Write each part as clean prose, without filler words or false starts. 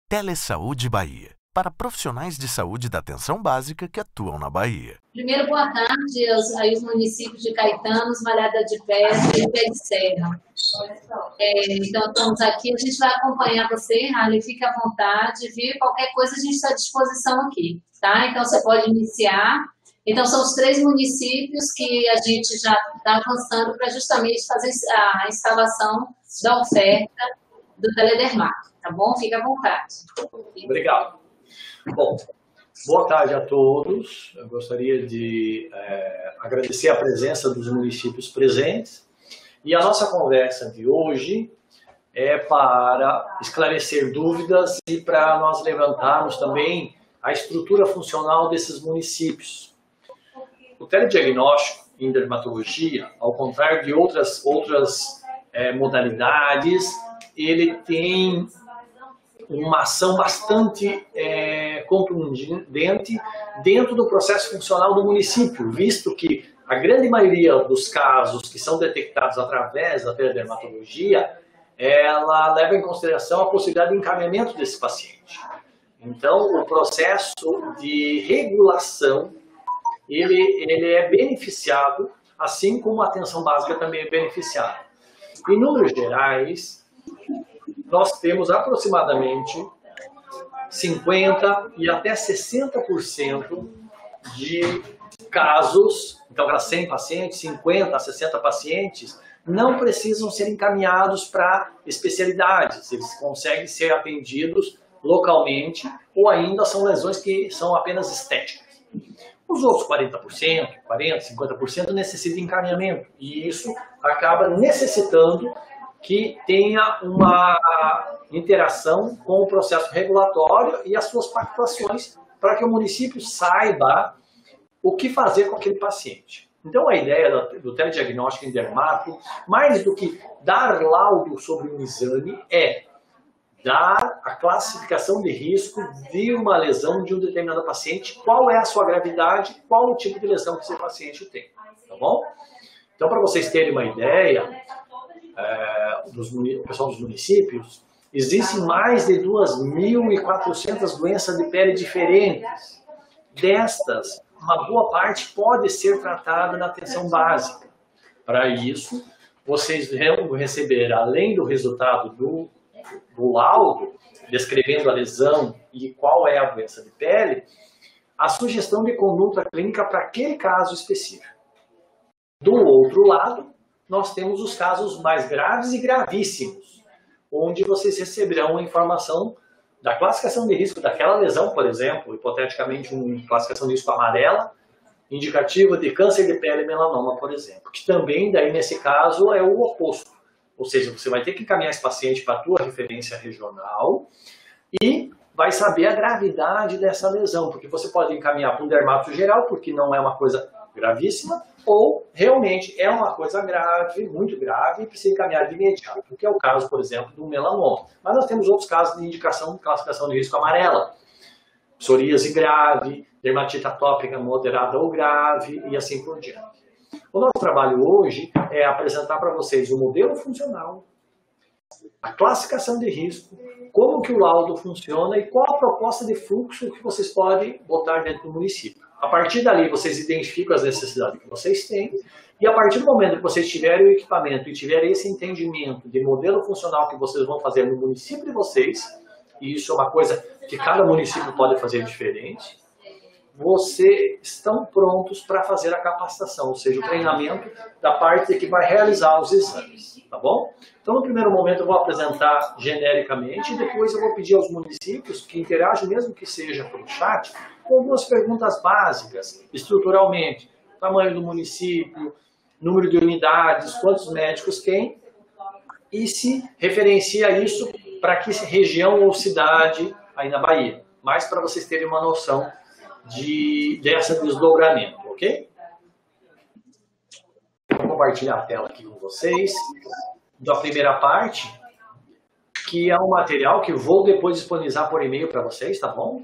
Telesaúde Bahia, para profissionais de saúde da atenção básica que atuam na Bahia. Primeiro, boa tarde aos municípios de Caetanos, Malhada de Pedra e Pé de Serra. Então, estamos aqui, a gente vai acompanhar você, Harley, fique à vontade, viu? Qualquer coisa a gente está à disposição aqui, tá? Então, você pode iniciar. Então, são os 3 municípios que a gente já está avançando para justamente fazer a instalação da oferta do Teledermac, tá bom? Fique à vontade. Obrigado. Bom, boa tarde a todos. Eu gostaria de agradecer a presença dos municípios presentes. E a nossa conversa de hoje é para esclarecer dúvidas e para nós levantarmos também a estrutura funcional desses municípios. O telediagnóstico em dermatologia, ao contrário de outras modalidades, ele tem uma ação bastante contundente dentro do processo funcional do município, visto que a grande maioria dos casos que são detectados através da teledermatologia, ela leva em consideração a possibilidade de encaminhamento desse paciente. Então, o processo de regulação, ele é beneficiado, assim como a atenção básica também é beneficiada. Em números gerais, nós temos aproximadamente 50% e até 60% de casos, então para 100 pacientes, 50 a 60 pacientes, não precisam ser encaminhados para especialidades, eles conseguem ser atendidos localmente ou ainda são lesões que são apenas estéticas. Os outros 40%, 50% necessitam de encaminhamento e isso acaba necessitando que tenha uma interação com o processo regulatório e as suas pactuações para que o município saiba o que fazer com aquele paciente. Então, a ideia do telediagnóstico em dermato, mais do que dar laudo sobre um exame, é dar a classificação de risco de uma lesão de um determinado paciente, qual é a sua gravidade, qual o tipo de lesão que esse paciente tem, tá bom? Então, para vocês terem uma ideia, pessoal dos municípios, existem mais de 2.400 doenças de pele diferentes. Destas, uma boa parte pode ser tratada na atenção básica. Para isso, vocês vão receber, além do resultado do laudo, descrevendo a lesão e qual é a doença de pele, a sugestão de conduta clínica para aquele caso específico. Do outro lado, nós temos os casos mais graves e gravíssimos, onde vocês receberão a informação da classificação de risco daquela lesão, por exemplo, hipoteticamente uma classificação de risco amarela, indicativa de câncer de pele e melanoma, por exemplo, que também, daí nesse caso, é o oposto. Ou seja, você vai ter que encaminhar esse paciente para a tua referência regional e vai saber a gravidade dessa lesão, porque você pode encaminhar para um dermato geral, porque não é uma coisa gravíssima, ou realmente é uma coisa grave, muito grave, e precisa encaminhar de imediato, que é o caso, por exemplo, do melanoma. Mas nós temos outros casos de indicação de classificação de risco amarela, psoríase grave, dermatite atópica moderada ou grave, e assim por diante. O nosso trabalho hoje é apresentar para vocês o modelo funcional, a classificação de risco, como que o laudo funciona e qual a proposta de fluxo que vocês podem botar dentro do município. A partir dali, vocês identificam as necessidades que vocês têm e a partir do momento que vocês tiverem o equipamento e tiverem esse entendimento de modelo funcional que vocês vão fazer no município de vocês, e isso é uma coisa que cada município pode fazer diferente, vocês estão prontos para fazer a capacitação, ou seja, o treinamento da parte que vai realizar os exames, tá bom? Então, no primeiro momento, eu vou apresentar genericamente e depois eu vou pedir aos municípios que interajam, mesmo que seja pelo chat, com algumas perguntas básicas, estruturalmente. Tamanho do município, número de unidades, quantos médicos tem e se referencia isso para que região ou cidade aí na Bahia. Mas para vocês terem uma noção desse desdobramento, ok? Vou compartilhar a tela aqui com vocês da primeira parte, que é um material que vou depois disponibilizar por e-mail para vocês, tá bom?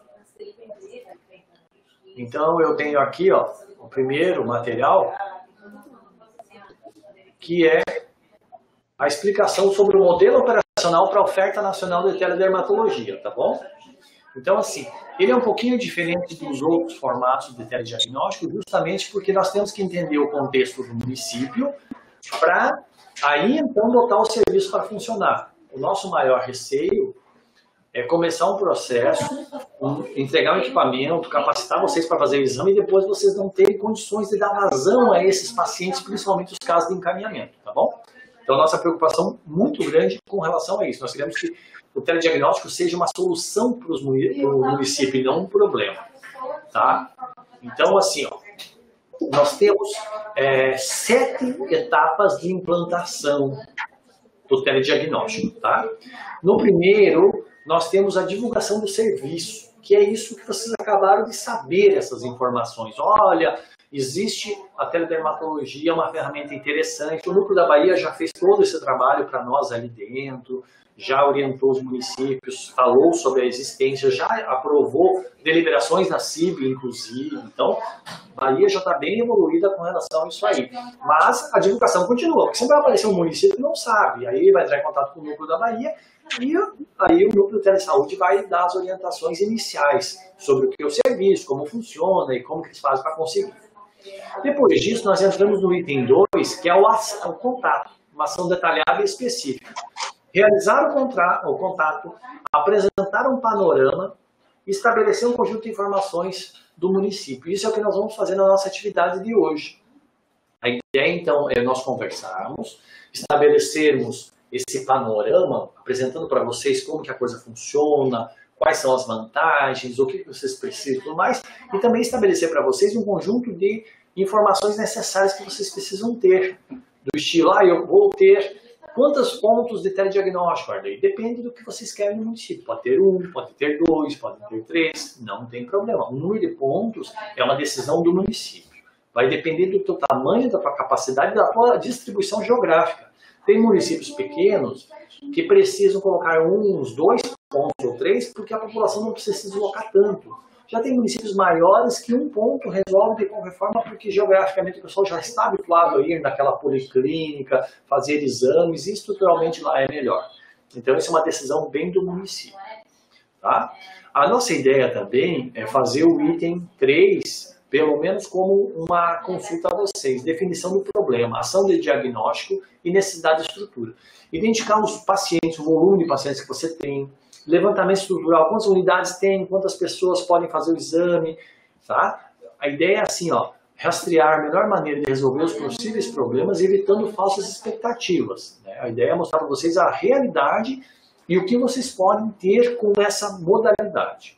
Então eu tenho aqui, ó, o primeiro material, que é a explicação sobre o modelo operacional nacional para a oferta nacional de teledermatologia, tá bom? Então, assim, ele é um pouquinho diferente dos outros formatos de telediagnóstico, justamente porque nós temos que entender o contexto do município para aí, então, botar o serviço para funcionar. O nosso maior receio é começar um processo, entregar um equipamento, capacitar vocês para fazer o exame e depois vocês não terem condições de dar vazão a esses pacientes, principalmente os casos de encaminhamento, tá bom? Então, nossa preocupação muito grande com relação a isso. Nós queremos que o telediagnóstico seja uma solução para o município e não um problema, tá? Então, assim, ó, nós temos 7 etapas de implantação do telediagnóstico, tá? No primeiro, nós temos a divulgação do serviço, que é isso que vocês acabaram de saber, essas informações. Olha, existe a teledermatologia, é uma ferramenta interessante. O Núcleo da Bahia já fez todo esse trabalho para nós ali dentro, já orientou os municípios, falou sobre a existência, já aprovou deliberações na CIB, inclusive. Então, a Bahia já está bem evoluída com relação a isso aí. Mas a divulgação continua, porque sempre vai aparecer um município que não sabe. Aí vai entrar em contato com o Núcleo da Bahia e aí o Núcleo de Telesaúde vai dar as orientações iniciais sobre o que é o serviço, como funciona e como que eles fazem para conseguir. Depois disso, nós entramos no item 2, que é o contato, uma ação detalhada e específica. Realizar o contato, apresentar um panorama e estabelecer um conjunto de informações do município. Isso é o que nós vamos fazer na nossa atividade de hoje. A ideia, então, é nós conversarmos, estabelecermos esse panorama, apresentando para vocês como que a coisa funciona, quais são as vantagens, o que vocês precisam e tudo mais, e também estabelecer para vocês um conjunto de informações necessárias que vocês precisam ter. Do estilo, eu vou ter quantos pontos de telediagnóstico, Arley? Depende do que vocês querem no município. Pode ter 1, pode ter 2, pode ter 3, não tem problema. O número de pontos é uma decisão do município. Vai depender do teu tamanho, da tua capacidade, da tua distribuição geográfica. Tem municípios pequenos que precisam colocar uns 2 pontos ou 3, porque a população não precisa se deslocar tanto. Já tem municípios maiores que 1 ponto resolve de qualquer forma, porque geograficamente o pessoal já está habituado a ir naquela policlínica, fazer exames, e estruturalmente lá é melhor. Então, isso é uma decisão bem do município. Tá? A nossa ideia também é fazer o item 3, pelo menos como uma consulta a vocês. Definição do problema, ação de diagnóstico e necessidade de estrutura. Identificar os pacientes, o volume de pacientes que você tem, levantamento estrutural, quantas unidades tem, quantas pessoas podem fazer o exame, tá? A ideia é assim, rastrear a melhor maneira de resolver os possíveis problemas, evitando falsas expectativas, né? A ideia é mostrar para vocês a realidade e o que vocês podem ter com essa modalidade.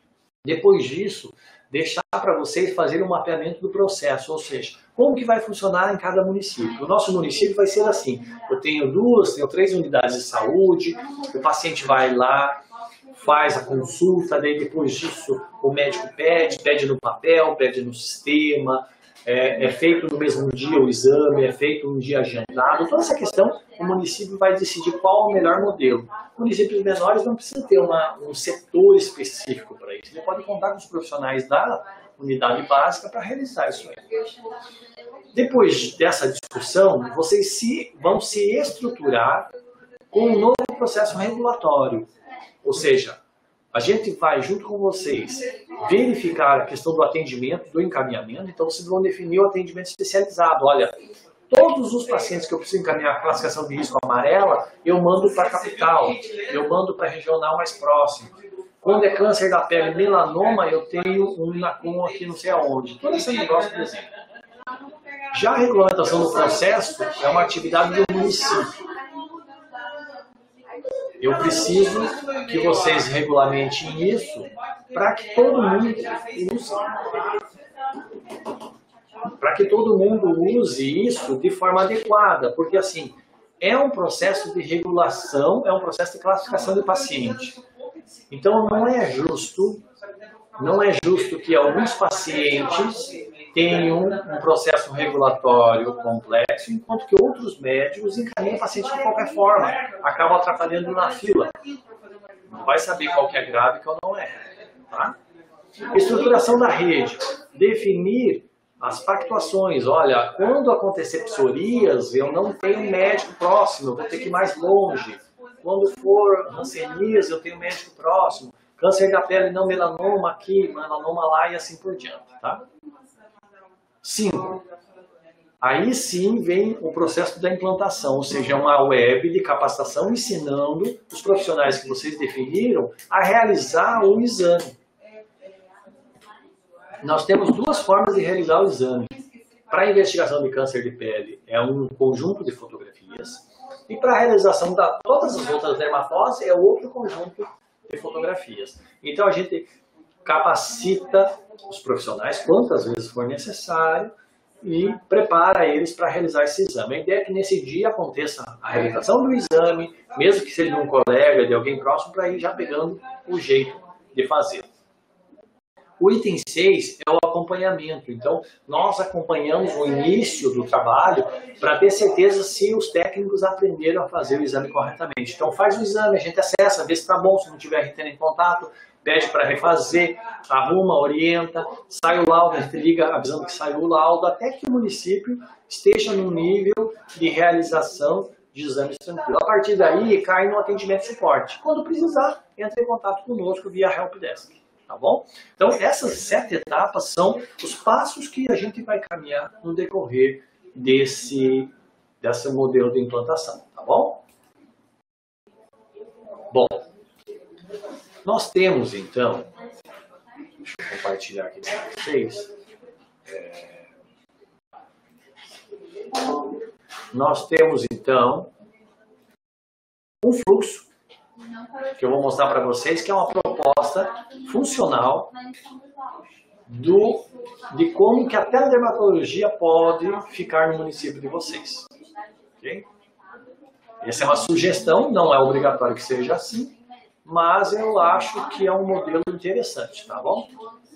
Depois disso, deixar para vocês fazerem um mapeamento do processo, ou seja, como que vai funcionar em cada município. O nosso município vai ser assim, eu tenho 2, tenho 3 unidades de saúde, o paciente vai lá, faz a consulta, daí depois disso o médico pede no papel, pede no sistema, é feito no mesmo dia o exame, é feito um dia agendado. Toda essa questão, o município vai decidir qual é o melhor modelo. Municípios menores não precisam ter um setor específico para isso. Ele pode contar com os profissionais da unidade básica para realizar isso aí. Depois dessa discussão, vocês vão se estruturar com um novo processo regulatório. Ou seja, a gente vai, junto com vocês, verificar a questão do atendimento, do encaminhamento. Então, vocês vão definir o atendimento especializado. Olha, todos os pacientes que eu preciso encaminhar a classificação de risco amarela, eu mando para a capital, eu mando para a regional mais próxima. Quando é câncer da pele, melanoma, eu tenho um NACOM aqui não sei aonde. Todo esse negócio, por exemplo. Já a regulamentação do processo é uma atividade do município. Eu preciso que vocês regulamentem isso para que todo mundo use. Para que todo mundo use isso de forma adequada, porque assim, é um processo de regulação, é um processo de classificação de paciente. Então não é justo que alguns pacientes tenham um processo regulatório complexo, enquanto que outros médicos encaminham o paciente de qualquer forma, acabam atrapalhando na fila. Não vai saber qual que é grave e qual não é. Tá? Estruturação da rede. Definir as pactuações. Olha, quando acontecer psorias, eu não tenho médico próximo, eu vou ter que ir mais longe. Quando for hanseníase, eu tenho médico próximo. Câncer da pele, não melanoma aqui, melanoma lá e assim por diante, tá? 5. Aí sim vem o processo da implantação, ou seja, uma web de capacitação ensinando os profissionais que vocês definiram a realizar o exame. Nós temos duas formas de realizar o exame. Para a investigação de câncer de pele é um conjunto de fotografias e para a realização de todas as outras dermatoses é outro conjunto de fotografias. Então a gente capacita os profissionais quantas vezes for necessário e prepara eles para realizar esse exame. A ideia é que nesse dia aconteça a realização do exame, mesmo que seja de um colega, de alguém próximo, para ir já pegando o jeito de fazer. O item 6 é o acompanhamento. Então, nós acompanhamos o início do trabalho para ter certeza se os técnicos aprenderam a fazer o exame corretamente. Então, faz o exame, a gente acessa, vê se está bom, se não tiver retendo em contato, pede para refazer, arruma, orienta, sai o laudo, a gente liga avisando que saiu o laudo, até que o município esteja num nível de realização de exames tranquilo. A partir daí, cai no atendimento de suporte. Quando precisar, entra em contato conosco via helpdesk. Tá bom? Então, essas 7 etapas são os passos que a gente vai caminhar no decorrer desse modelo de implantação. Tá bom? Bom, nós temos, então, deixa eu compartilhar aqui com vocês. Nós temos, então, um fluxo que eu vou mostrar para vocês, que é uma proposta funcional de como que a teledermatologia pode ficar no município de vocês. Okay? Essa é uma sugestão, não é obrigatório que seja assim, mas eu acho que é um modelo interessante, tá bom?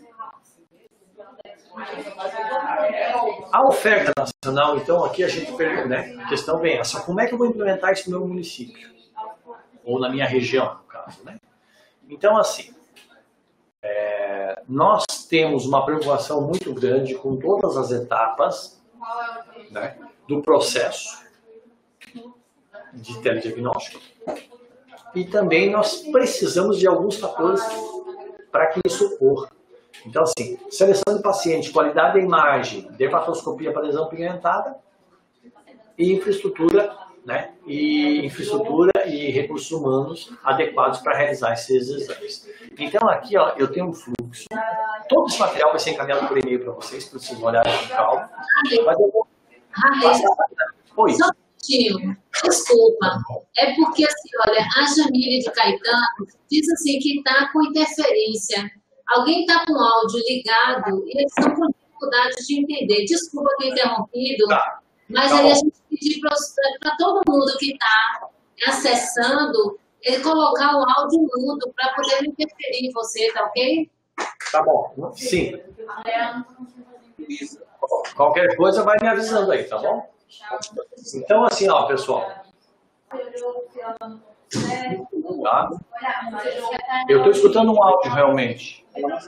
A oferta nacional, então, aqui a gente pergunta, né? A questão vem essa, como é que eu vou implementar isso no meu município? Ou na minha região, no caso, né? Então, assim, nós temos uma preocupação muito grande com todas as etapas, né, do processo de telediagnóstico. E também nós precisamos de alguns fatores para que isso ocorra. Então, assim, seleção de paciente, qualidade da imagem, dermatoscopia para lesão pigmentada e infraestrutura, né? E infraestrutura e recursos humanos adequados para realizar esses exames. Então aqui, ó, eu tenho um fluxo. Todo esse material vai ser encaminhado por e-mail para vocês vocês olharem com calma. Mas eu vou Oi. Só um minutinho. Desculpa. É porque, assim, olha, a Jamile de Caetano diz assim que está com interferência. Alguém está com o áudio ligado e eles estão com dificuldade de entender. Desculpa ter interrompido. Tá. Mas aí a gente pedir para todo mundo que está acessando, ele colocar o áudio mudo para poder não interferir em você, tá ok? Tá bom. Sim. Qualquer coisa vai me avisando aí, tá bom? Então, assim, ó, pessoal. Tá? Eu estou escutando um áudio realmente.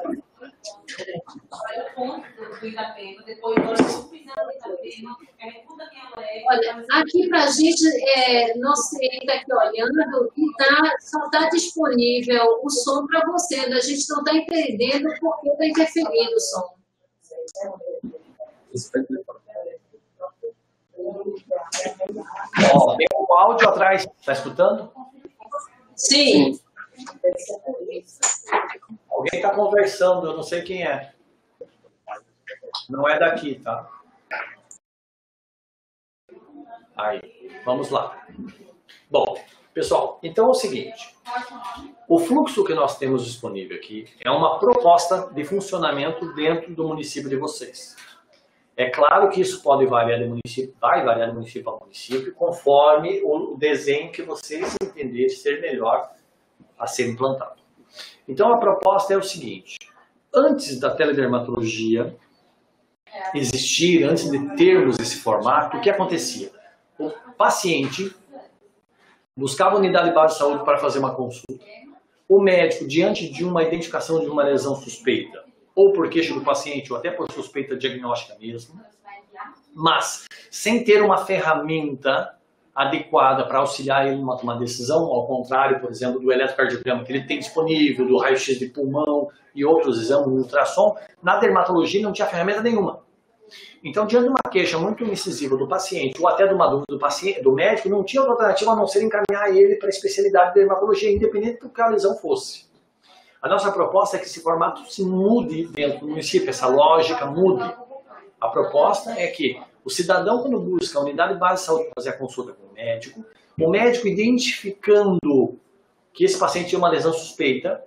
Olha, aqui pra gente, nosso cliente está aqui olhando e só está disponível o som para você. A gente não está entendendo por que está interferindo o som. Ó, tem um áudio atrás, tá escutando? Sim. Alguém está conversando, eu não sei quem é. Não é daqui, tá? Aí, vamos lá. Bom, pessoal, então é o seguinte. O fluxo que nós temos disponível aqui é uma proposta de funcionamento dentro do município de vocês. É claro que isso pode variar de município, vai variar de município a município, conforme o desenho que vocês entenderem ser melhor a ser implantado. Então a proposta é o seguinte: antes da teledermatologia existir, antes de termos esse formato, o que acontecia? O paciente buscava a unidade básica de saúde para fazer uma consulta. O médico, diante de uma identificação de uma lesão suspeita, ou por queixa do paciente, ou até por suspeita diagnóstica mesmo, mas sem ter uma ferramenta adequada para auxiliar ele numa tomada de decisão, ao contrário, por exemplo, do eletrocardiograma que ele tem disponível, do raio-x de pulmão e outros exames, do ultrassom, na dermatologia não tinha ferramenta nenhuma. Então, diante de uma queixa muito incisiva do paciente, ou até de uma dúvida do paciente, do médico, não tinha outra alternativa a não ser encaminhar ele para a especialidade de dermatologia, independente do que a lesão fosse. A nossa proposta é que esse formato se mude dentro do município, essa lógica mude. A proposta é que o cidadão, quando busca a unidade básica de saúde para fazer a consulta com o médico identificando que esse paciente tem uma lesão suspeita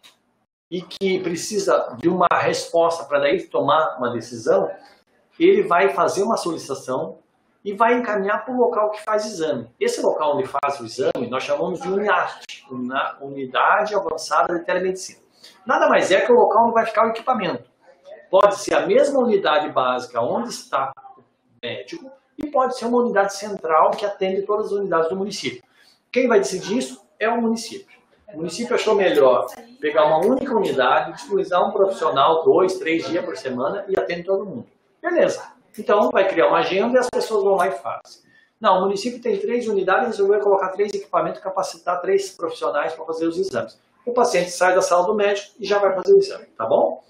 e que precisa de uma resposta para daí tomar uma decisão, ele vai fazer uma solicitação e vai encaminhar para o local que faz exame. Esse local onde faz o exame, nós chamamos de UNIAT, Unidade Avançada de Telemedicina. Nada mais é que o local onde vai ficar o equipamento. Pode ser a mesma unidade básica onde está o médico e pode ser uma unidade central que atende todas as unidades do município. Quem vai decidir isso é o município. O município achou melhor pegar uma única unidade, disponibilizar um profissional 2, 3 dias por semana e atende todo mundo. Beleza. Então, vai criar uma agenda e as pessoas vão lá e fazem. Não, o município tem 3 unidades, resolveu colocar 3 equipamentos, capacitar 3 profissionais para fazer os exames. O paciente sai da sala do médico e já vai fazer o exame, tá bom?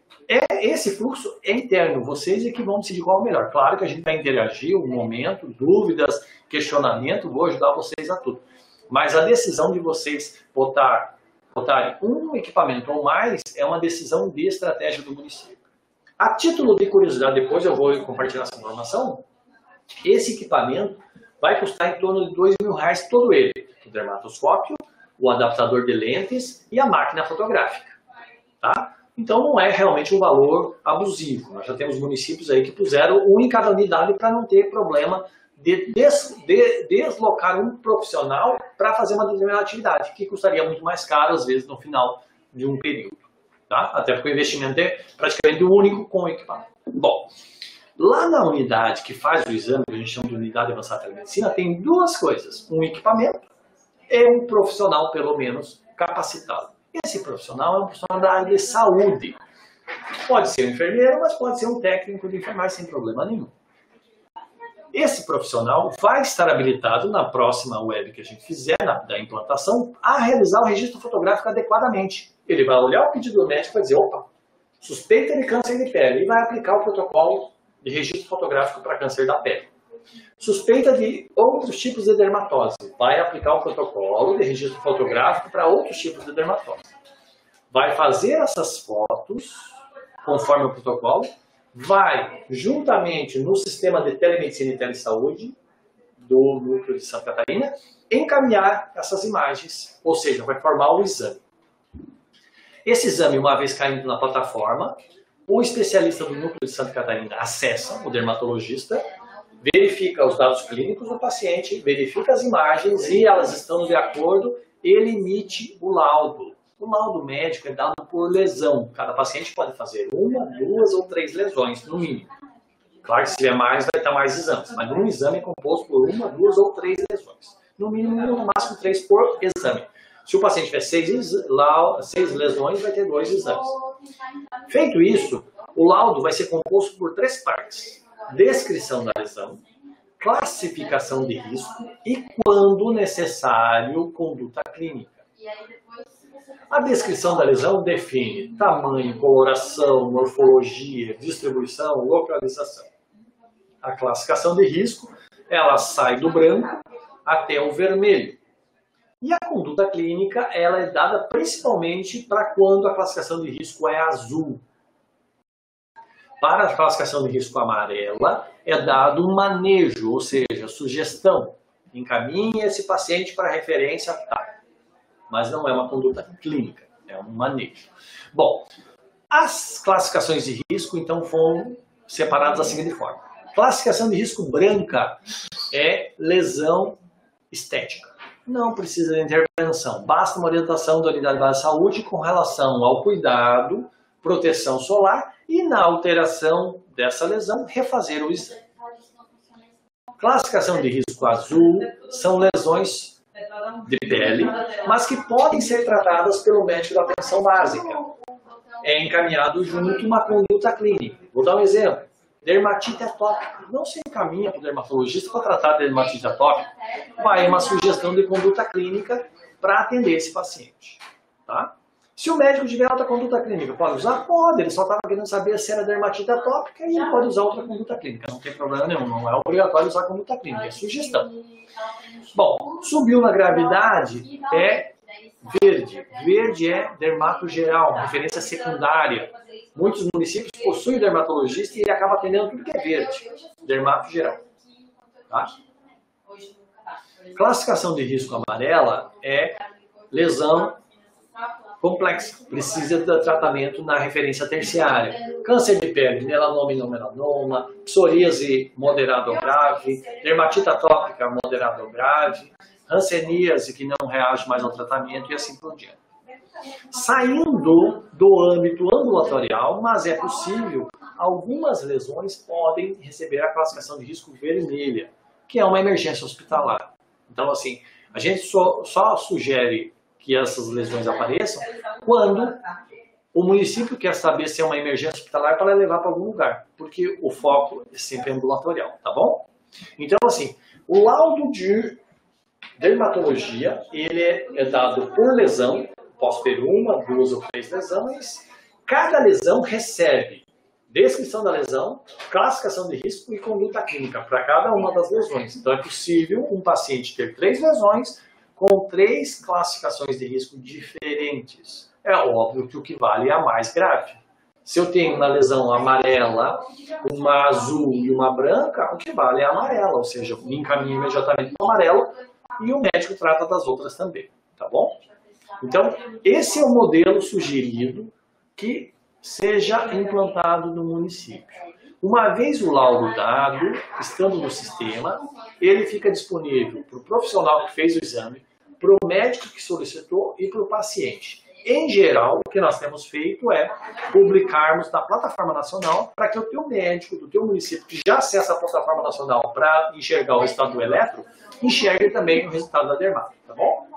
Esse fluxo é interno, vocês é que vão decidir qual é o melhor. Claro que a gente vai interagir, um momento, dúvidas, questionamento, vou ajudar vocês a tudo. Mas a decisão de vocês botarem um equipamento ou mais é uma decisão de estratégia do município. A título de curiosidade, depois eu vou compartilhar essa informação, esse equipamento vai custar em torno de R$2.000 todo ele. O dermatoscópio, o adaptador de lentes e a máquina fotográfica. Tá? Então não é realmente um valor abusivo. Nós já temos municípios aí que puseram um em cada unidade para não ter problema de deslocar um profissional para fazer uma determinada atividade, que custaria muito mais caro, às vezes, no final de um período. Tá? Até porque o investimento é praticamente único com o equipamento. Bom, lá na unidade que faz o exame, que a gente chama de unidade avançada de telemedicina, tem 2 coisas. Um equipamento e um profissional, pelo menos, capacitado. Esse profissional é um profissional da área de saúde. Pode ser um enfermeiro, mas pode ser um técnico de enfermagem sem problema nenhum. Esse profissional vai estar habilitado na próxima web que a gente fizer, da implantação, a realizar o registro fotográfico adequadamente. Ele vai olhar o pedido do médico e vai dizer, opa, suspeita de câncer de pele, e vai aplicar o protocolo de registro fotográfico para câncer da pele. Suspeita de outros tipos de dermatose, vai aplicar o protocolo de registro fotográfico para outros tipos de dermatose. Vai fazer essas fotos, conforme o protocolo, vai, juntamente no sistema de telemedicina e telesaúde do núcleo de Santa Catarina, encaminhar essas imagens, ou seja, vai formar o exame. Esse exame, uma vez caindo na plataforma, o especialista do núcleo de Santa Catarina acessa, o dermatologista, verifica os dados clínicos do paciente, verifica as imagens e elas estão de acordo, ele emite o laudo. O laudo médico é dado por lesão. Cada paciente pode fazer 1, 2 ou 3 lesões, no mínimo. Claro que se tiver mais, vai estar mais exames. Mas um exame é composto por 1, 2 ou 3 lesões. No mínimo, no máximo 3 por exame. Se o paciente tiver 6 lesões, vai ter 2 exames. Feito isso, o laudo vai ser composto por 3 partes. Descrição da lesão, classificação de risco e, quando necessário, conduta clínica. A descrição da lesão define tamanho, coloração, morfologia, distribuição, localização. A classificação de risco, ela sai do branco até o vermelho. E a conduta clínica, ela é dada principalmente para quando a classificação de risco é azul. Para a classificação de risco amarela, é dado um manejo, ou seja, sugestão. Encaminhe esse paciente para referência tal. Mas não é uma conduta clínica, é um manejo. Bom, as classificações de risco, então, foram separadas da seguinte forma. Classificação de risco branca é lesão estética. Não precisa de intervenção, basta uma orientação da Unidade Básica de Saúde com relação ao cuidado, proteção solar e, na alteração dessa lesão, refazer o exame. Classificação de risco azul são lesões de pele, mas que podem ser tratadas pelo médico da atenção básica. É encaminhado junto uma conduta clínica. Vou dar um exemplo. Dermatite atópica. Não se encaminha para o dermatologista para tratar de dermatite atópica. Vai uma sugestão de conduta clínica para atender esse paciente. Tá? Se o médico tiver alta conduta clínica, pode usar? Pode. Ele só estava querendo saber se era dermatite atópica e ele pode usar outra conduta clínica. Não tem problema nenhum. Não é obrigatório usar conduta clínica. É sugestão. Bom, subiu na gravidade é verde. Verde é dermato geral, referência secundária. Muitos municípios possuem dermatologista e ele acaba atendendo tudo que é verde. Dermato geral. Tá? Classificação de risco amarela é lesão complexa. Precisa de tratamento na referência terciária. Câncer de pele, melanoma e não melanoma, psoríase moderado ou grave, dermatite atópica moderado ou grave, hanseníase que não reage mais ao tratamento e assim por diante. Saindo do âmbito ambulatorial, mas é possível, algumas lesões podem receber a classificação de risco vermelha, que é uma emergência hospitalar. Então, assim, a gente só sugere que essas lesões apareçam quando o município quer saber se é uma emergência hospitalar para levar para algum lugar, porque o foco é sempre ambulatorial, tá bom? Então, assim, o laudo de dermatologia, ele é dado por lesão. Posso ter uma, duas ou três lesões. Cada lesão recebe descrição da lesão, classificação de risco e conduta clínica para cada uma das lesões. Então é possível um paciente ter 3 lesões com 3 classificações de risco diferentes. É óbvio que o que vale é a mais grave. Se eu tenho uma lesão amarela, uma azul e uma branca, o que vale é a amarela, ou seja, eu me encaminho imediatamente para o amarelo e o médico trata das outras também, tá bom? Então, esse é o modelo sugerido que seja implantado no município. Uma vez o laudo dado, estando no sistema, ele fica disponível para o profissional que fez o exame, para o médico que solicitou e para o paciente. Em geral, o que nós temos feito é publicarmos na plataforma nacional para que o teu médico do teu município, que já acessa a plataforma nacional para enxergar o estado do eletro, enxergue também o resultado da dermato, tá bom?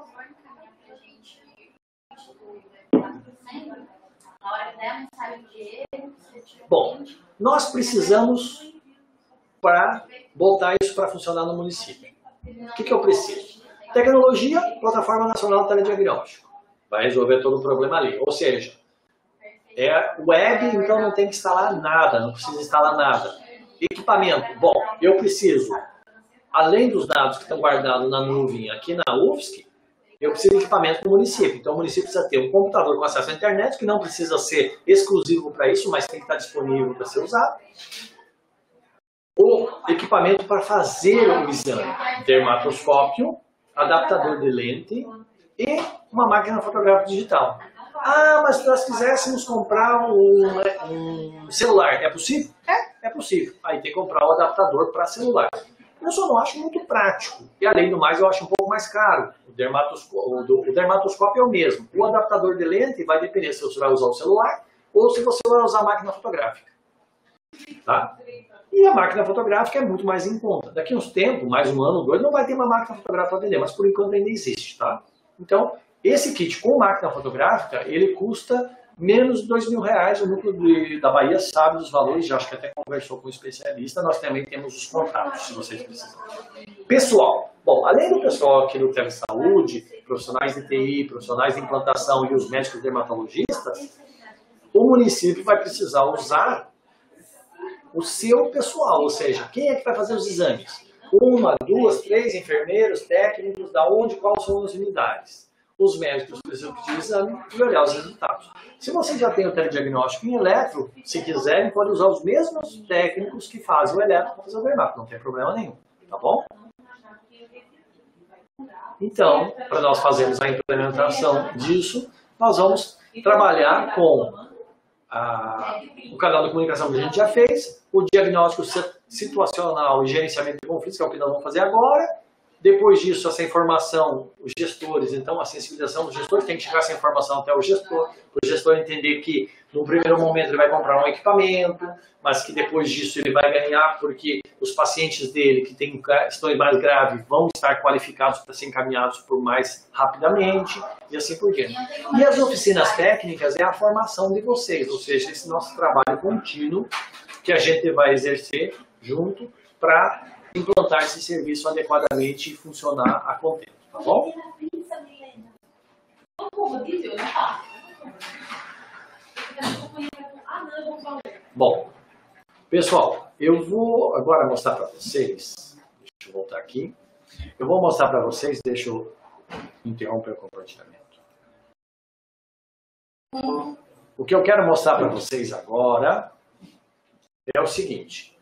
Bom, nós precisamos para botar isso para funcionar no município. O que eu preciso? Tecnologia, plataforma nacional de telediagnóstico. Vai resolver todo o problema ali. Ou seja, é web, então não tem que instalar nada, não precisa instalar nada. Equipamento. Bom, eu preciso, além dos dados que estão guardados na nuvem aqui na UFSC, eu preciso de equipamento do município. Então o município precisa ter um computador com acesso à internet, que não precisa ser exclusivo para isso, mas tem que estar disponível para ser usado. O equipamento para fazer o exame, dermatoscópio, adaptador de lente e uma máquina fotográfica digital. Ah, mas se nós quiséssemos comprar um celular, é possível? É possível. Aí tem que comprar o adaptador para celular. Eu só não acho muito prático. E além do mais, eu acho um pouco mais caro. O dermatoscópio é o mesmo. O adaptador de lente vai depender se você vai usar o celular ou se você vai usar a máquina fotográfica. Tá? E a máquina fotográfica é muito mais em conta. Daqui a uns tempos, mais um ano, 2, não vai ter uma máquina fotográfica para vender, mas por enquanto ainda existe. Tá? Então, esse kit com máquina fotográfica, ele custa menos de R$2.000. O núcleo da Bahia sabe dos valores, já acho que até conversou com o especialista. Nós também temos os contatos, se vocês precisarem. Pessoal, bom, além do pessoal aqui do Telesaúde, profissionais de TI, profissionais de implantação e os médicos dermatologistas, o município vai precisar usar o seu pessoal, ou seja, quem é que vai fazer os exames? 1, 2, 3 enfermeiros, técnicos, da onde, quais são as unidades? Os médicos precisam pedir o exame e olhar os resultados. Se você já tem o telediagnóstico em eletro, se quiserem, pode usar os mesmos técnicos que fazem o eletro para fazer o dermato, não tem problema nenhum, tá bom? Então, para nós fazermos a implementação disso, nós vamos trabalhar com o canal de comunicação que a gente já fez, o diagnóstico situacional e gerenciamento de conflitos, que é o que nós vamos fazer agora. Depois disso, essa informação, os gestores, então a sensibilização dos gestores tem que chegar essa informação até o gestor entender que no primeiro momento ele vai comprar um equipamento, mas que depois disso ele vai ganhar porque os pacientes dele que têm questões mais graves vão estar qualificados para ser encaminhados por mais rapidamente e assim por diante. E as oficinas técnicas é a formação de vocês, ou seja, esse nosso trabalho contínuo que a gente vai exercer junto para implantar esse serviço adequadamente e funcionar a contento, tá bom? Bom, pessoal, eu vou agora mostrar para vocês, deixa eu voltar aqui, eu vou mostrar para vocês, deixa eu interromper o compartilhamento. O que eu quero mostrar para vocês agora é o seguinte,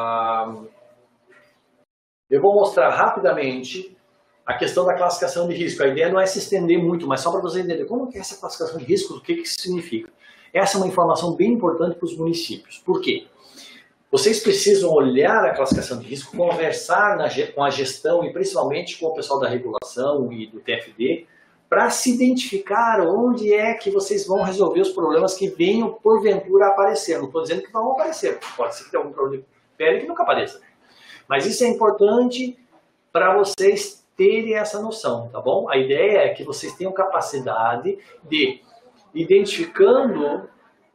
eu vou mostrar rapidamente a questão da classificação de risco. A ideia não é se estender muito, mas só para vocês entenderem como é essa classificação de risco, o que isso significa. Essa é uma informação bem importante para os municípios. Por quê? Vocês precisam olhar a classificação de risco, conversar com a gestão e principalmente com o pessoal da regulação e do TFD, para se identificar onde é que vocês vão resolver os problemas que venham porventura a aparecer. Não estou dizendo que não vão aparecer, pode ser que tenha algum problema de pele que nunca apareça. Mas isso é importante para vocês terem essa noção, tá bom? A ideia é que vocês tenham capacidade de, identificando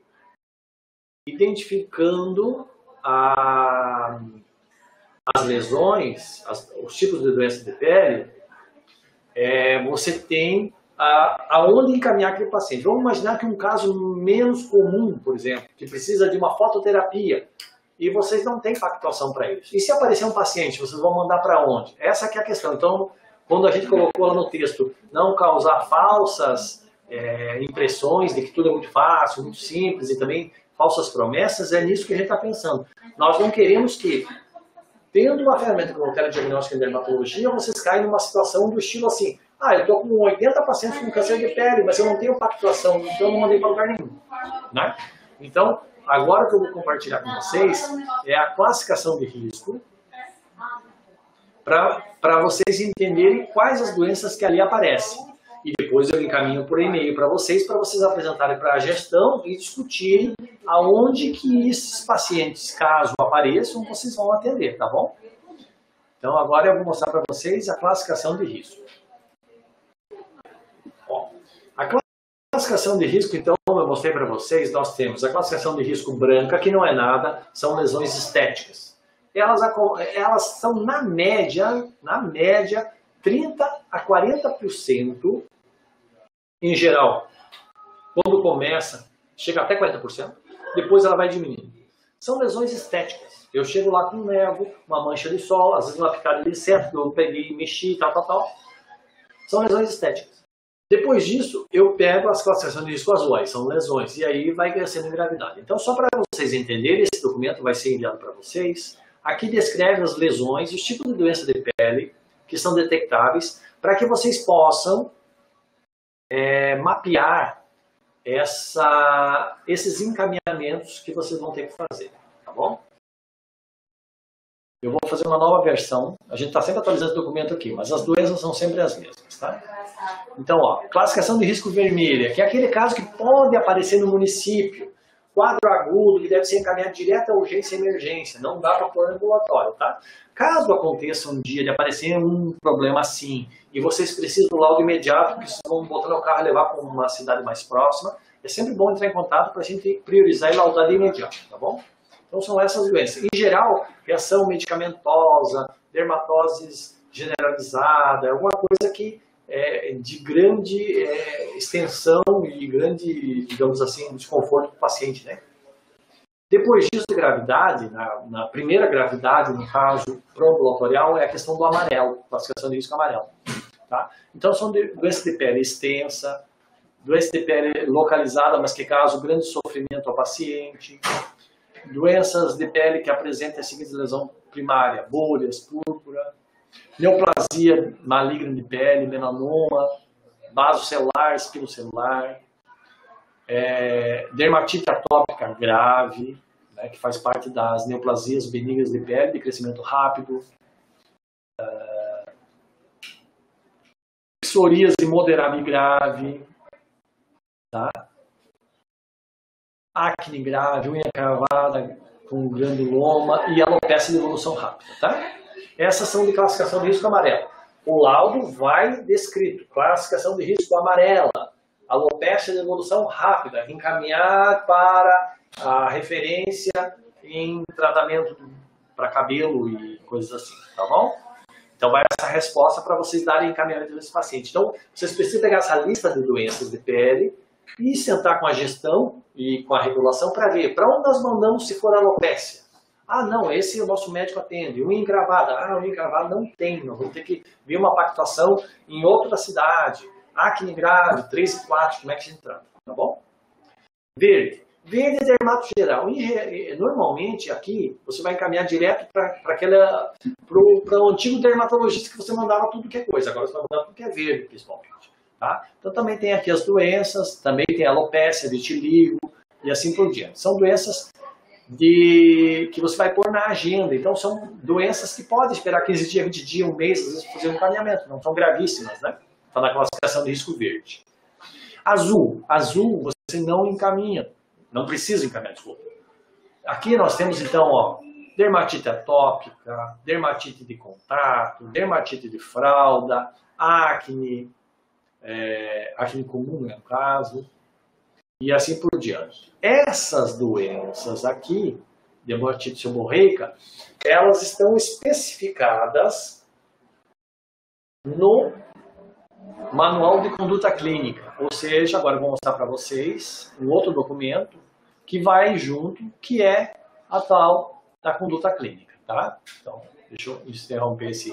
as lesões, os tipos de doença de pele, você tem aonde encaminhar aquele paciente. Vamos imaginar que um caso menos comum, por exemplo, que precisa de uma fototerapia, e vocês não têm pactuação para isso. E se aparecer um paciente, vocês vão mandar para onde? Essa que é a questão. Então, quando a gente colocou lá no texto, não causar falsas impressões de que tudo é muito fácil, muito simples, e também falsas promessas, é nisso que a gente está pensando. Nós não queremos que, tendo uma ferramenta como o telediagnóstico em dermatologia, vocês caem numa situação do estilo assim, eu estou com 80 pacientes com câncer de pele, mas eu não tenho pactuação, então eu não mandei para lugar nenhum. Né? Então, agora que eu vou compartilhar com vocês é a classificação de risco para vocês entenderem quais as doenças que ali aparecem. E depois eu encaminho por e-mail para vocês apresentarem para a gestão e discutirem aonde que esses pacientes, caso apareçam, vocês vão atender, tá bom? Então agora eu vou mostrar para vocês a classificação de risco. Ó, a classificação de risco, então, eu mostrei para vocês, nós temos a classificação de risco branca, que não é nada, são lesões estéticas. Elas são, na média, 30 a 40%, em geral, quando começa, chega até 40%, depois ela vai diminuindo. São lesões estéticas. Eu chego lá com um nevo, uma mancha de sol, às vezes uma picada de inseto, que eu peguei e mexi, tal. São lesões estéticas. Depois disso, eu pego as classificações de risco azuis, são lesões, e aí vai crescendo em gravidade. Então, só para vocês entenderem, esse documento vai ser enviado para vocês. Aqui descreve as lesões, os tipos de doença de pele que são detectáveis, para que vocês possam mapear esses encaminhamentos que vocês vão ter que fazer, tá bom? Eu vou fazer uma nova versão, a gente está sempre atualizando o documento aqui, mas as doenças são sempre as mesmas, tá? Então, ó, classificação de risco vermelha, que é aquele caso que pode aparecer no município, quadro agudo, que deve ser encaminhado direto à urgência e emergência, não dá para pôr no ambulatório, tá? Caso aconteça um dia de aparecer um problema assim, e vocês precisam do laudo imediato, porque vocês vão botar no carro e levar para uma cidade mais próxima, é sempre bom entrar em contato para a gente priorizar e laudar de imediato, tá bom? Então são essas doenças. Em geral, reação medicamentosa, dermatose generalizada, alguma coisa que de grande extensão e grande, digamos assim, desconforto para o paciente, né? Depois disso de gravidade, na primeira gravidade, no caso pró-ambulatorial, é a questão do amarelo, classificação de risco amarelo. Tá? Então são doenças de pele extensa, doença de pele localizada, mas que causa grande sofrimento ao paciente, doenças de pele que apresentam a seguinte lesão primária, bolhas, púrpura, neoplasia maligna de pele, melanoma, basocelular, espinocelular, dermatite atópica grave, né, que faz parte das neoplasias benignas de pele, de crescimento rápido, psoríase moderada e grave, tá? Acne grave, unha cravada com granuloma e alopecia de evolução rápida, tá? Essas são de classificação de risco amarelo. O laudo vai descrito, classificação de risco amarela, alopecia de evolução rápida, encaminhar para a referência em tratamento para cabelo e coisas assim, tá bom? Então vai essa resposta para vocês darem encaminhamento desse paciente. Então, vocês precisam pegar essa lista de doenças de pele e sentar com a gestão e com a regulação para ver para onde nós mandamos se for alopécia. Ah, não, esse o nosso médico atende. Unha encravada. Ah, unha encravada não tem. Nós vamos ter que ver uma pactuação em outra cidade. Acne grave, 3 e 4, como é que se trata? Tá bom? Verde. Verde é dermato geral. Normalmente, aqui, você vai encaminhar direto para o antigo dermatologista que você mandava tudo que é coisa. Agora você vai mandar tudo que é verde, principalmente. Tá? Então também tem aqui as doenças, também tem alopecia, vitiligo e assim por diante. São doenças que você vai pôr na agenda. Então são doenças que podem esperar 15 dias, 20 dias, um mês, às vezes fazer um encaminhamento. Não são gravíssimas, né? Está na classificação de risco verde. Azul. Azul você não encaminha. Não precisa encaminhar, desculpa. Aqui nós temos então, ó, dermatite atópica, dermatite de contato, dermatite de fralda, acne, acne comum, no caso, e assim por diante. Essas doenças aqui, dermatite seborreica, elas estão especificadas no Manual de Conduta Clínica, ou seja, agora eu vou mostrar para vocês um outro documento que vai junto, que é a tal da conduta clínica, tá? Então, deixa eu interromper esse.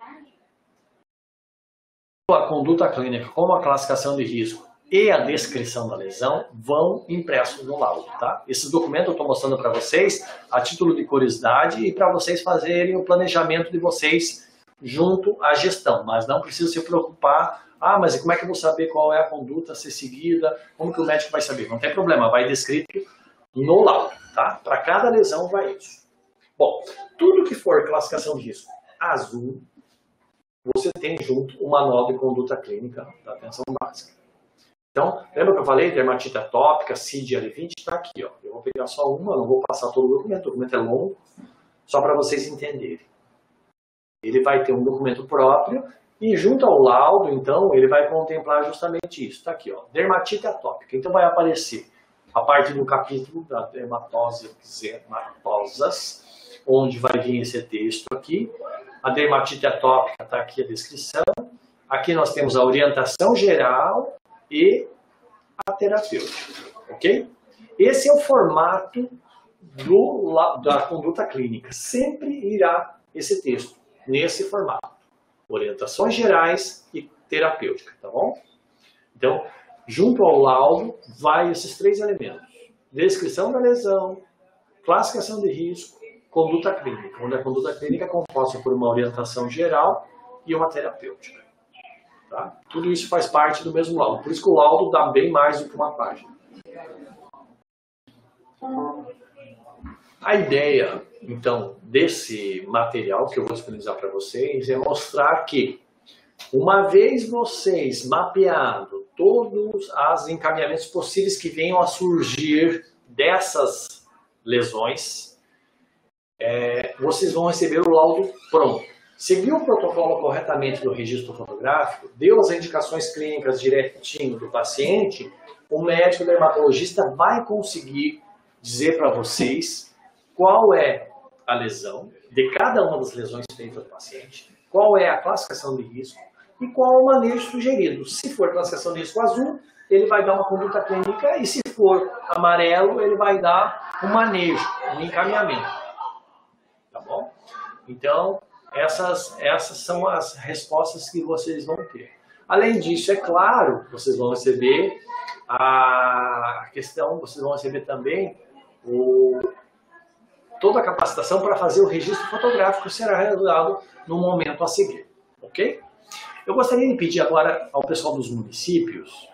A conduta clínica, como a classificação de risco e a descrição da lesão, vão impressos no laudo, tá? Esse documento eu estou mostrando para vocês a título de curiosidade e para vocês fazerem o planejamento de vocês junto à gestão, mas não precisa se preocupar. Ah, mas como é que eu vou saber qual é a conduta a ser seguida? Como que o médico vai saber? Não tem problema, vai descrito no laudo, tá? Para cada lesão vai isso. Bom, tudo que for classificação de risco azul, você tem junto o manual de conduta clínica da atenção básica. Então, lembra que eu falei? Dermatite atópica, CID-L20, está aqui, ó. Eu vou pegar só uma, não vou passar todo o documento é longo, só para vocês entenderem. Ele vai ter um documento próprio e junto ao laudo, então, ele vai contemplar justamente isso. Está aqui, ó, dermatite atópica. Então vai aparecer a parte do capítulo da dermatoses, onde vai vir esse texto aqui. A dermatite atópica está aqui a descrição. Aqui nós temos a orientação geral e a terapêutica, ok? Esse é o formato da conduta clínica. Sempre irá esse texto nesse formato. Orientações gerais e terapêutica, tá bom? Então, junto ao laudo, vai esses 3 elementos. Descrição da lesão, classificação de risco, conduta clínica, onde a conduta clínica é composta por uma orientação geral e uma terapêutica. Tá? Tudo isso faz parte do mesmo laudo. Por isso que o laudo dá bem mais do que uma página. A ideia, então, desse material que eu vou disponibilizar para vocês é mostrar que, uma vez vocês mapeado todos os encaminhamentos possíveis que venham a surgir dessas lesões, vocês vão receber o laudo pronto. Seguiu o protocolo corretamente do registro fotográfico, deu as indicações clínicas direitinho do paciente, o médico dermatologista vai conseguir dizer para vocês qual é a lesão, de cada uma das lesões feitas do paciente, qual é a classificação de risco e qual é o manejo sugerido. Se for classificação de risco azul, ele vai dar uma conduta clínica e se for amarelo, ele vai dar um manejo, um encaminhamento. Tá bom? Então, essas são as respostas que vocês vão ter. Além disso, é claro, vocês vão receber vocês vão receber também toda a capacitação para fazer o registro fotográfico, que será realizado no momento a seguir, ok? Eu gostaria de pedir agora ao pessoal dos municípios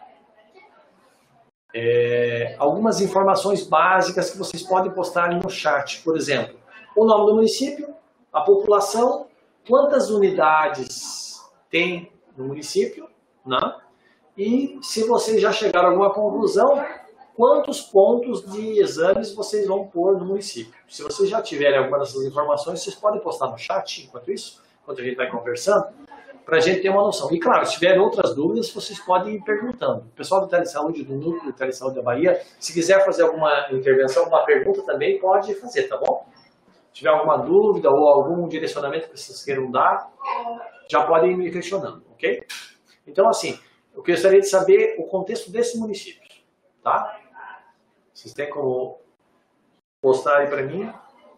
algumas informações básicas que vocês podem postar no chat. Por exemplo, o nome do município, a população, quantas unidades tem no município, né? E se vocês já chegaram a alguma conclusão, quantos pontos de exames vocês vão pôr no município. Se vocês já tiverem alguma dessas informações, vocês podem postar no chat enquanto isso, enquanto a gente vai conversando. para a gente ter uma noção. E claro, se tiver outras dúvidas, vocês podem ir perguntando. O pessoal do Telesaúde, do Núcleo Telesaúde da Bahia, se quiser fazer alguma intervenção, alguma pergunta também, pode fazer, tá bom? Se tiver alguma dúvida ou algum direcionamento que vocês queiram dar, já podem ir me questionando, ok? Então, assim, eu gostaria de saber o contexto desses municípios, tá? Vocês têm como postar aí para mim?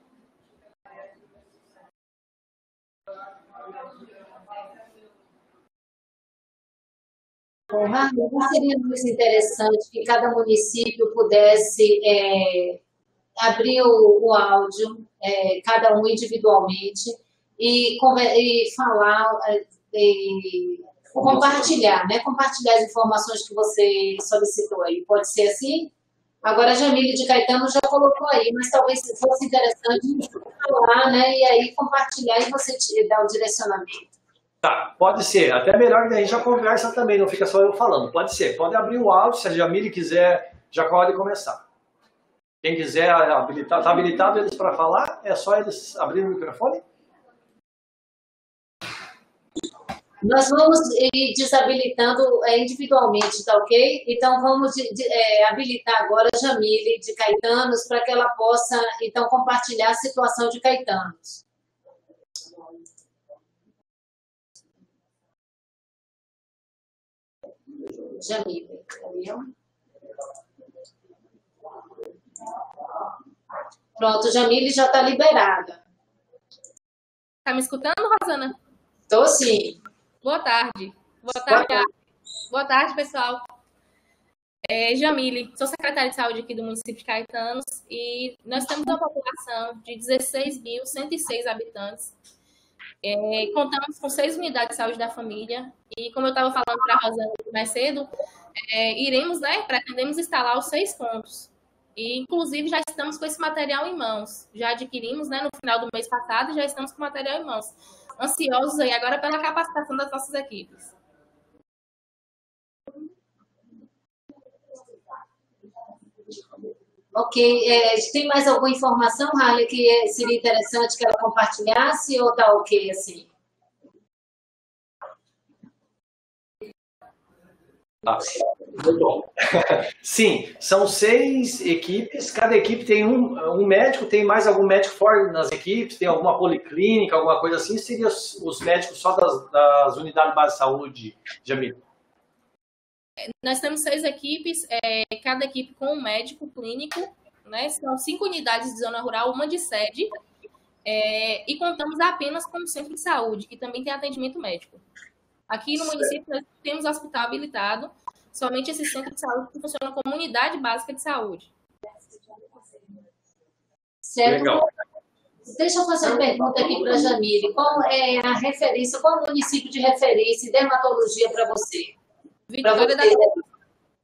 Não seria muito interessante que cada município pudesse abrir o áudio, cada um individualmente, e falar, compartilhar, né? Compartilhar as informações que você solicitou aí. Pode ser assim? Agora a Jamile de Caetano já colocou aí, mas talvez fosse interessante falar, né? E aí compartilhar e você dar o direcionamento. Tá, pode ser. Até melhor que a gente já conversa também, não fica só eu falando. Pode ser. Pode abrir o áudio, se a Jamile quiser, já pode começar. Quem quiser habilitar, está habilitado eles para falar, é só eles abrirem o microfone? Nós vamos ir desabilitando individualmente, tá ok? Então vamos habilitar agora a Jamile de Caetanos para que ela possa, então, compartilhar a situação de Caetanos. Jamile, pronto, Jamile já está liberada. Tá me escutando, Rosana? Estou sim. Boa tarde. Boa tarde, pessoal. Jamile, sou secretária de saúde aqui do município de Caetanos e nós temos uma população de 16.106 habitantes. Contamos com 6 unidades de saúde da família e, como eu estava falando para a Rosana mais cedo, pretendemos instalar os 6 pontos. E, inclusive, já estamos com esse material em mãos. Já adquirimos, no final do mês passado, já estamos com o material em mãos. Ansiosos aí agora pela capacitação das nossas equipes. Ok. Tem mais alguma informação, Harley, que seria interessante que ela compartilhasse ou está ok assim? Muito bom. Sim, são 6 equipes, cada equipe tem um médico, tem mais algum médico fora nas equipes, tem alguma policlínica, alguma coisa assim, seria os médicos só das unidades básicas de saúde, Jamil? Nós temos 6 equipes, cada equipe com um médico clínico, né? São 5 unidades de zona rural, uma de sede, e contamos apenas com um centro de saúde, que também tem atendimento médico. Aqui no município nós temos hospital habilitado, somente esse centro de saúde que funciona como unidade básica de saúde. Certo. Legal. Deixa eu fazer uma pergunta aqui para a Jamile. Qual é a referência, qual é o município de referência em dermatologia para você? Vitória da Conquista.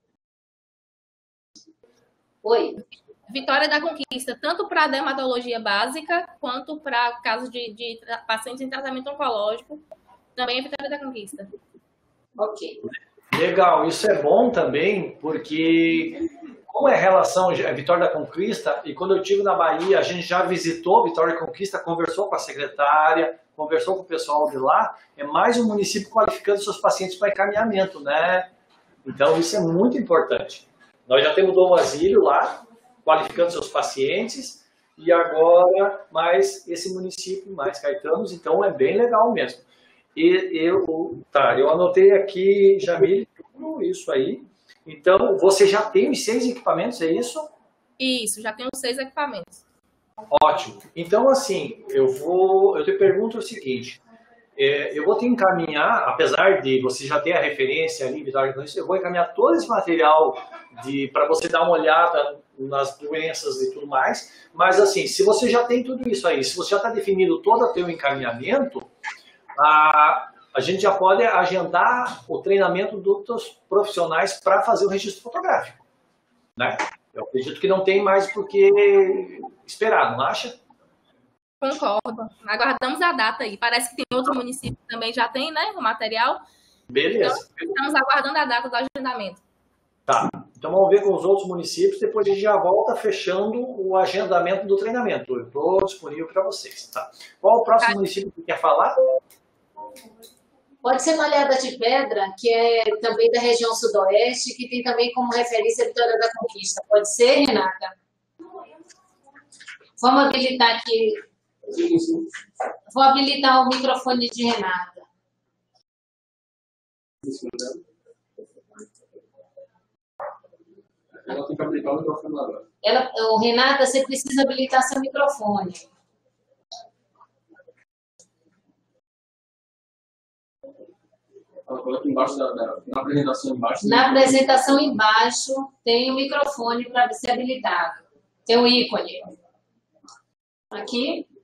Oi? Vitória da Conquista, tanto para a dermatologia básica, quanto para casos de pacientes em tratamento oncológico, também é Vitória da Conquista. Ok. Legal, isso é bom também, porque como é relação a Vitória da Conquista, e quando eu estive na Bahia, a gente já visitou Vitória da Conquista, conversou com a secretária, conversou com o pessoal de lá, é mais um município qualificando seus pacientes para encaminhamento, né? Então isso é muito importante. Nós já temos o Dom Basílio lá, qualificando seus pacientes, e agora mais esse município, mais Caetanos, então é bem legal mesmo. E eu anotei aqui, Jamile, tudo isso aí. Então, você já tem os 6 equipamentos, é isso? Isso, já tenho 6 equipamentos. Ótimo. Então, assim, eu te pergunto o seguinte, eu vou te encaminhar, apesar de você já ter a referência ali, eu vou encaminhar todo esse material para você dar uma olhada nas doenças e tudo mais, mas assim, se você já tem tudo isso aí, se você já está definido todo o teu encaminhamento, a gente já pode agendar o treinamento dos profissionais para fazer o registro fotográfico, né? Eu acredito que não tem mais por que esperar, não acha? Concordo. Aguardamos a data aí. Parece que tem outro município que também já tem, né, o material. Beleza. Então, estamos aguardando a data do agendamento. Tá. Então vamos ver com os outros municípios, depois a gente já volta fechando o agendamento do treinamento. Eu estou disponível para vocês, tá? Qual o próximo município que quer falar? Pode ser Malhada de Pedra, que é também da região sudoeste, que tem também como referência a Vitória da Conquista. Pode ser, Renata? Vamos habilitar aqui. Vou habilitar o microfone de Renata. Ela tem que habilitar o microfone agora. Renata, você precisa habilitar seu microfone. Ela coloca embaixo na apresentação embaixo. Na apresentação embaixo tem o microfone para ser habilitado. Tem o ícone. Aqui.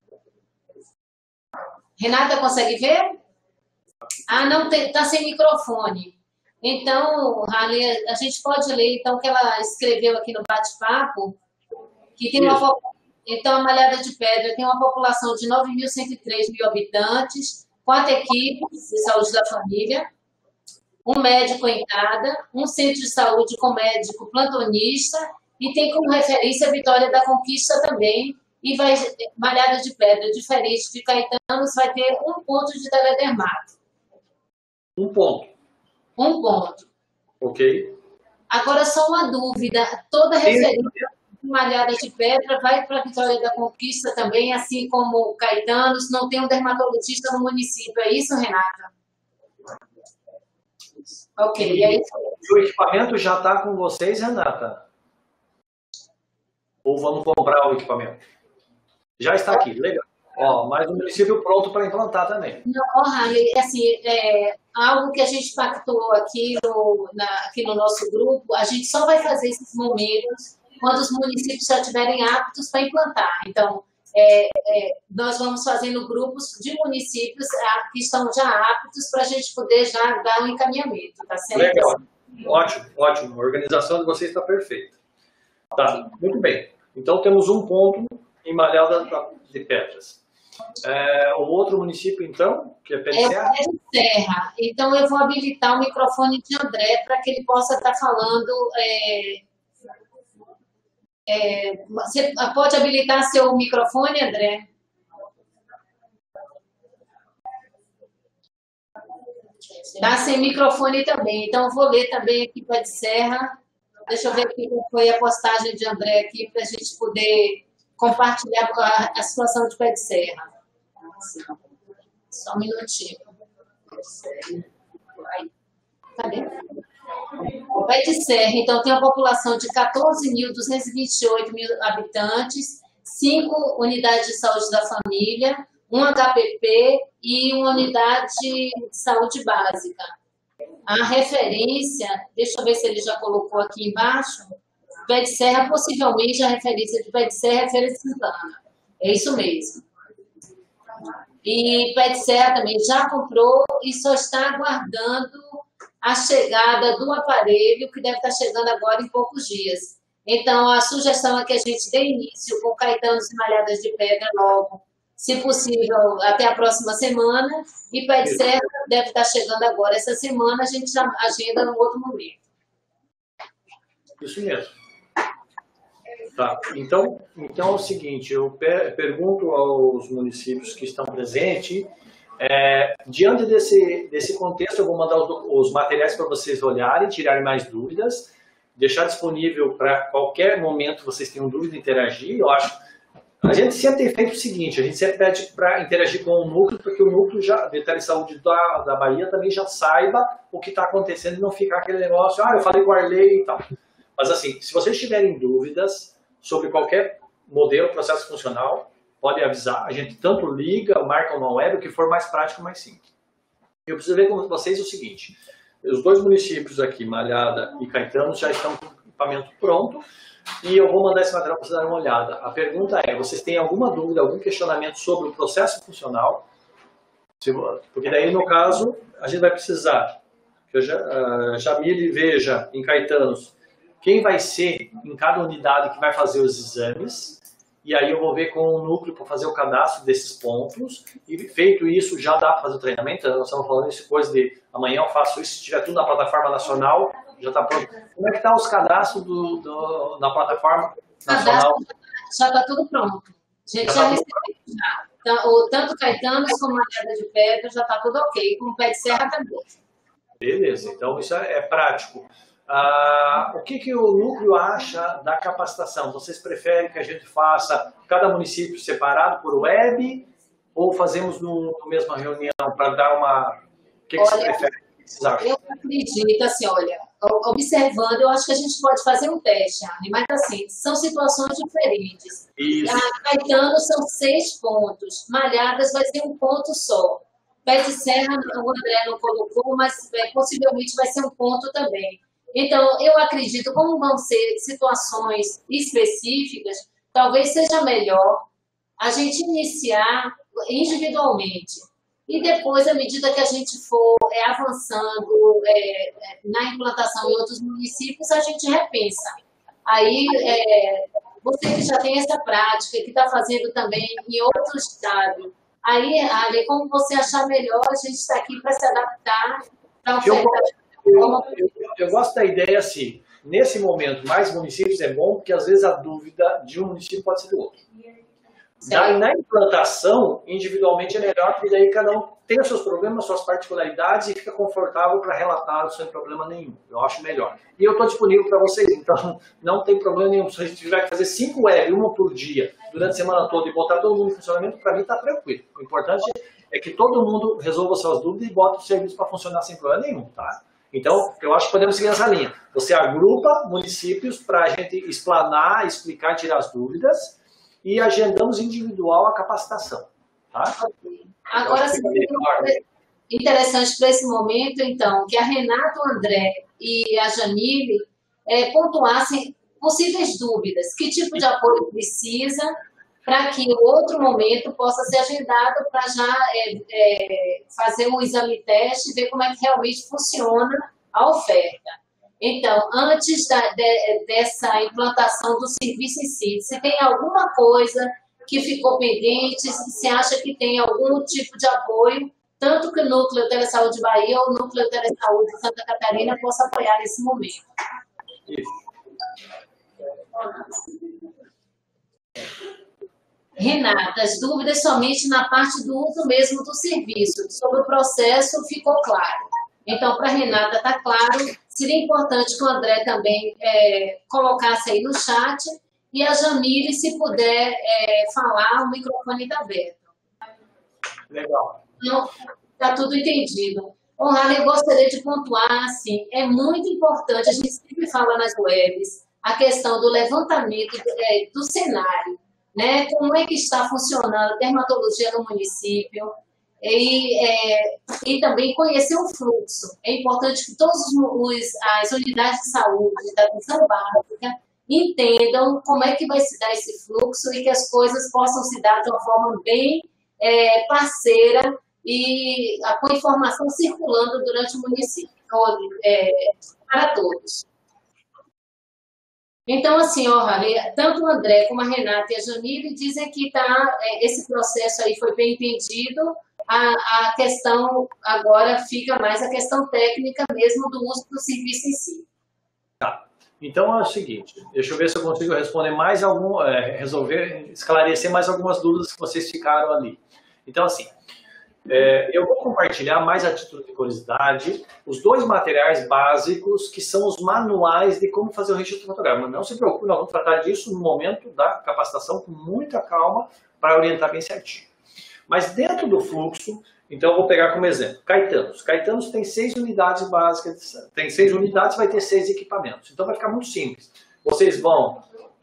Renata, consegue ver? Ah, não tem, está sem microfone. Então, Rali, a gente pode ler então o que ela escreveu aqui no bate-papo, que tem uma, então, a Malhada de Pedra tem uma população de 9.103 habitantes, 4 equipes de saúde da família, um médico em cada, um centro de saúde com médico plantonista, e tem como referência a Vitória da Conquista também, e vai, Malhada de Pedra, diferente de Caetanos, vai ter um ponto de teledermato. Um ponto. Um ponto. Ok. Agora, só uma dúvida. Toda referência de Malhada de Pedra vai para a Vitória da Conquista também, assim como Caetanos, não tem um dermatologista no município. É isso, Renata? Ok, é isso. E o equipamento já está com vocês, Renata? Ou vamos comprar o equipamento? Já está aqui, legal. Ó, mais um município pronto para implantar também. Não, Rani, assim, algo que a gente pactuou aqui no nosso grupo, a gente só vai fazer esses momentos quando os municípios já estiverem aptos para implantar. Então, nós vamos fazendo grupos de municípios que estão já aptos para a gente poder já dar um encaminhamento, tá certo? Legal, ótimo, ótimo. A organização de vocês está perfeita. Tá, muito bem. Então, temos um ponto em Malhada de Pedras. O outro município, então, que é Pé de Serra? É Pé de Serra. Então, eu vou habilitar o microfone de André para que ele possa estar falando. Você pode habilitar seu microfone, André? Está sem microfone também. Então, eu vou ler também aqui Pé de Serra. Deixa eu ver aqui qual foi a postagem de André aqui para a gente poder compartilhar a situação de Pé de Serra. Só um minutinho. Cadê? O Pé de Serra, então, tem uma população de 14.228 habitantes, 5 unidades de saúde da família, um HPP e uma unidade de saúde básica. A referência, deixa eu ver se ele já colocou aqui embaixo, Pé de Serra, possivelmente a referência de Pé de Serra é Feira de Santana. É isso mesmo. E Pé de Serra também já comprou e só está aguardando a chegada do aparelho, que deve estar chegando agora em poucos dias. Então, a sugestão é que a gente dê início com Caetanos e Malhadas de Pedra logo, se possível, até a próxima semana, e Pé de Serra deve estar chegando agora essa semana, a gente já agenda no outro momento. Isso mesmo. Tá. Então é o seguinte, eu pergunto aos municípios que estão presentes, diante desse contexto, eu vou mandar os materiais para vocês olharem, tirarem mais dúvidas, deixar disponível para qualquer momento vocês tenham dúvida, interagir. Eu acho, a gente sempre tem feito o seguinte, a gente sempre pede para interagir com o núcleo, porque o núcleo Veterinário de Saúde da Bahia também já saiba o que está acontecendo e não ficar aquele negócio, eu falei com o Arley e tal. Mas assim, se vocês tiverem dúvidas sobre qualquer modelo, processo funcional, podem avisar. A gente tanto liga, marca uma web, o que for mais prático, mais simples. Eu preciso ver com vocês o seguinte. Os dois municípios aqui, Malhada e Caetanos, já estão com o equipamento pronto e eu vou mandar esse material para vocês darem uma olhada. A pergunta é, vocês têm alguma dúvida, algum questionamento sobre o processo funcional? Porque daí, no caso, a gente vai precisar que a Jamile veja em Caetanos quem vai ser em cada unidade que vai fazer os exames, e aí eu vou ver com o núcleo para fazer o cadastro desses pontos, e feito isso, já dá para fazer o treinamento. Nós estamos falando isso, coisa de amanhã eu faço isso, se tiver tudo na plataforma nacional, já está pronto. Como é que está os cadastros na plataforma nacional? Já está tudo pronto. A gente já recebeu. Tanto Caetanos como Malhada de Pedra já está tudo ok, com o pé de serra também. Beleza, então isso é prático. O que o núcleo acha da capacitação? Vocês preferem que a gente faça cada município separado por web ou fazemos na mesma reunião para dar uma... O que vocês preferem? Eu acredito, assim, olha, observando, eu acho que a gente pode fazer um teste, Arne, mas assim, são situações diferentes. Isso. Caetano são 6 pontos, Malhadas vai ser um ponto só. Pé de serra, o André não colocou, mas possivelmente vai ser um ponto também. Então, eu acredito, como vão ser situações específicas, talvez seja melhor a gente iniciar individualmente. E depois, à medida que a gente for avançando na implantação em outros municípios, a gente repensa. Aí, você que já tem essa prática, que está fazendo também em outro estado, aí, Ale, como você achar melhor, a gente está aqui para se adaptar para ofertar. Eu gosto da ideia assim, nesse momento, mais municípios é bom, porque às vezes a dúvida de um município pode ser do outro. Daí, na implantação, individualmente é melhor, porque daí cada um tem os seus problemas, suas particularidades e fica confortável para relatar sem problema nenhum. Eu acho melhor. E eu estou disponível para vocês, então não tem problema nenhum. Se a gente tiver que fazer 5 web, uma por dia, durante a semana toda e botar todo mundo em funcionamento, para mim está tranquilo. O importante é que todo mundo resolva suas dúvidas e bota o serviço para funcionar sem problema nenhum, tá? Então, eu acho que podemos seguir essa linha. Você agrupa municípios para a gente explanar, explicar, tirar as dúvidas e agendamos individual a capacitação. Tá? Agora, interessante para esse momento, então, que a Renata, o André e a Jamile pontuassem possíveis dúvidas. Que tipo de apoio precisa para que o outro momento possa ser agendado para já fazer um exame teste e ver como é que realmente funciona a oferta. Então, antes dessa implantação do serviço em si, se tem alguma coisa que ficou pendente, se acha que tem algum tipo de apoio, tanto que o Núcleo Telesaúde Bahia ou o Núcleo Telesaúde Santa Catarina possa apoiar nesse momento. Isso. Renata, as dúvidas somente na parte do uso mesmo do serviço. Sobre o processo, ficou claro. Então, para a Renata está claro, seria importante que o André também colocasse aí no chat e a Jamile, se puder falar, o microfone está aberto. Legal. Então, está tudo entendido. Rale, eu gostaria de pontuar, assim, é muito importante, a gente sempre fala nas webs, a questão do levantamento do cenário, né? Como é que está funcionando a dermatologia no município e também conhecer o fluxo. É importante que todas as unidades de saúde da atenção básica entendam como é que vai se dar esse fluxo e que as coisas possam se dar de uma forma bem parceira e com informação circulando durante o município, para todos. Então, assim, tanto o André como a Renata e a Jamile dizem que esse processo aí foi bem entendido, a questão agora fica mais a questão técnica mesmo do uso do serviço em si. Tá. Então é o seguinte, deixa eu ver se eu consigo responder mais esclarecer mais algumas dúvidas que vocês ficaram ali. Então, assim, eu vou compartilhar mais a título de curiosidade os 2 materiais básicos que são os manuais de como fazer o registro fotográfico. Não se preocupe, nós vamos tratar disso no momento da capacitação com muita calma para orientar bem certinho. Mas dentro do fluxo, então eu vou pegar como exemplo, Caetanos. Caetanos tem 6 unidades básicas, tem 6 unidades, vai ter 6 equipamentos. Então vai ficar muito simples. Vocês vão,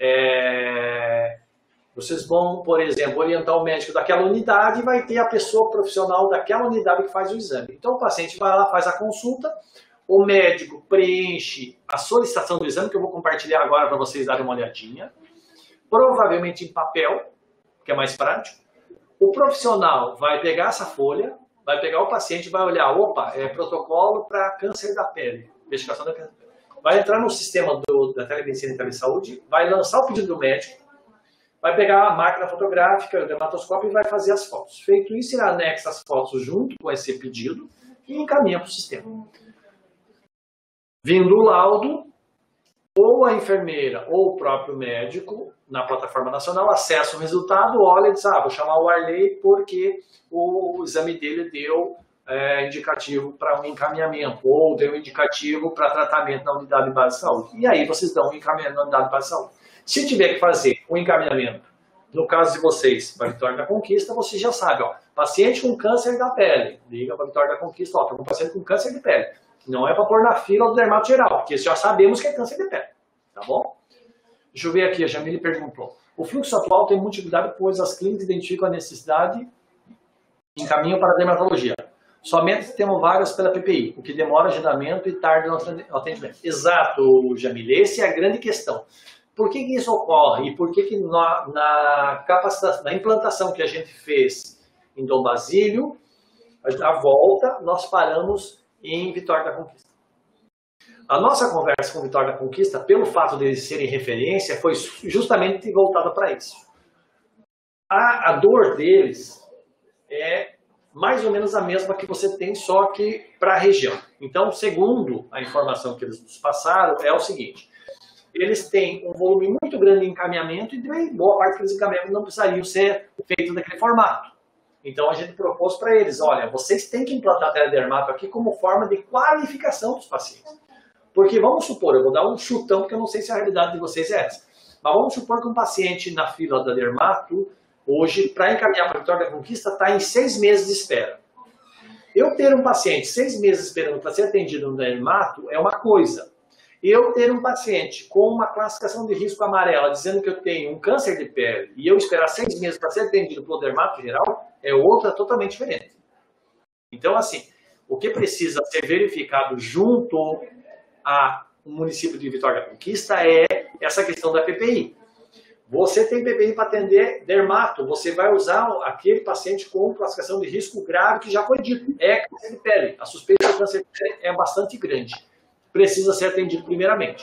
por exemplo, orientar o médico daquela unidade e vai ter a pessoa profissional daquela unidade que faz o exame. Então o paciente vai lá, faz a consulta, o médico preenche a solicitação do exame, que eu vou compartilhar agora para vocês darem uma olhadinha, provavelmente em papel, que é mais prático. O profissional vai pegar essa folha, vai pegar o paciente e vai olhar, opa, protocolo para câncer da pele, investigação da câncer. Vai entrar no sistema da telemedicina e telesaúde, vai lançar o pedido do médico, vai pegar a máquina fotográfica, o dermatoscópio e vai fazer as fotos. Feito isso, ele anexa as fotos junto com esse pedido e encaminha para o sistema. Vindo o laudo, ou a enfermeira ou o próprio médico, na plataforma nacional, acessa o resultado, olha e diz, vou chamar o Arley porque o exame dele deu indicativo para um encaminhamento, ou deu indicativo para tratamento na unidade básica de saúde. E aí vocês dão um encaminhamento na unidade básica de saúde. Se tiver que fazer um encaminhamento, no caso de vocês, para a Vitória da Conquista, vocês já sabem, paciente com câncer da pele, liga para a Vitória da Conquista, tem um paciente com câncer de pele. Não é para pôr na fila do dermato geral, porque já sabemos que é câncer de pele, tá bom? Deixa eu ver aqui, a Jamile perguntou. O fluxo atual tem muita utilidade, pois as clínicas identificam a necessidade e encaminham para a dermatologia. Somente temos vagas pela PPI, o que demora agendamento e tarda no atendimento. Exato, Jamile, essa é a grande questão. Por que isso ocorre? E por que na capacitação, na implantação que a gente fez em Dom Basílio, a volta, nós paramos em Vitória da Conquista. A nossa conversa com Vitória da Conquista, pelo fato de eles serem referência, foi justamente voltada para isso. A dor deles é mais ou menos a mesma que você tem, só que para a região. Então, segundo a informação que eles nos passaram, é o seguinte: eles têm um volume muito grande de encaminhamento e boa parte dos encaminhamentos não precisariam ser feitos daquele formato. Então, a gente propôs para eles, olha, vocês têm que implantar a teledermato aqui como forma de qualificação dos pacientes. Porque vamos supor, eu vou dar um chutão, porque eu não sei se a realidade de vocês é essa, mas vamos supor que um paciente na fila da dermato, hoje, para encaminhar para a Vitória da Conquista, está em 6 meses de espera. Eu ter um paciente 6 meses esperando para ser atendido no dermato é uma coisa. Eu ter um paciente com uma classificação de risco amarela dizendo que eu tenho um câncer de pele e eu esperar 6 meses para ser atendido pelo dermato geral é outra totalmente diferente. Então, assim, o que precisa ser verificado junto ao município de Vitória da Conquista é essa questão da PPI. Você tem PPI para atender dermato, você vai usar aquele paciente com classificação de risco grave que já foi dito, é câncer de pele. A suspeita de câncer de pele é bastante grande. Precisa ser atendido primeiramente.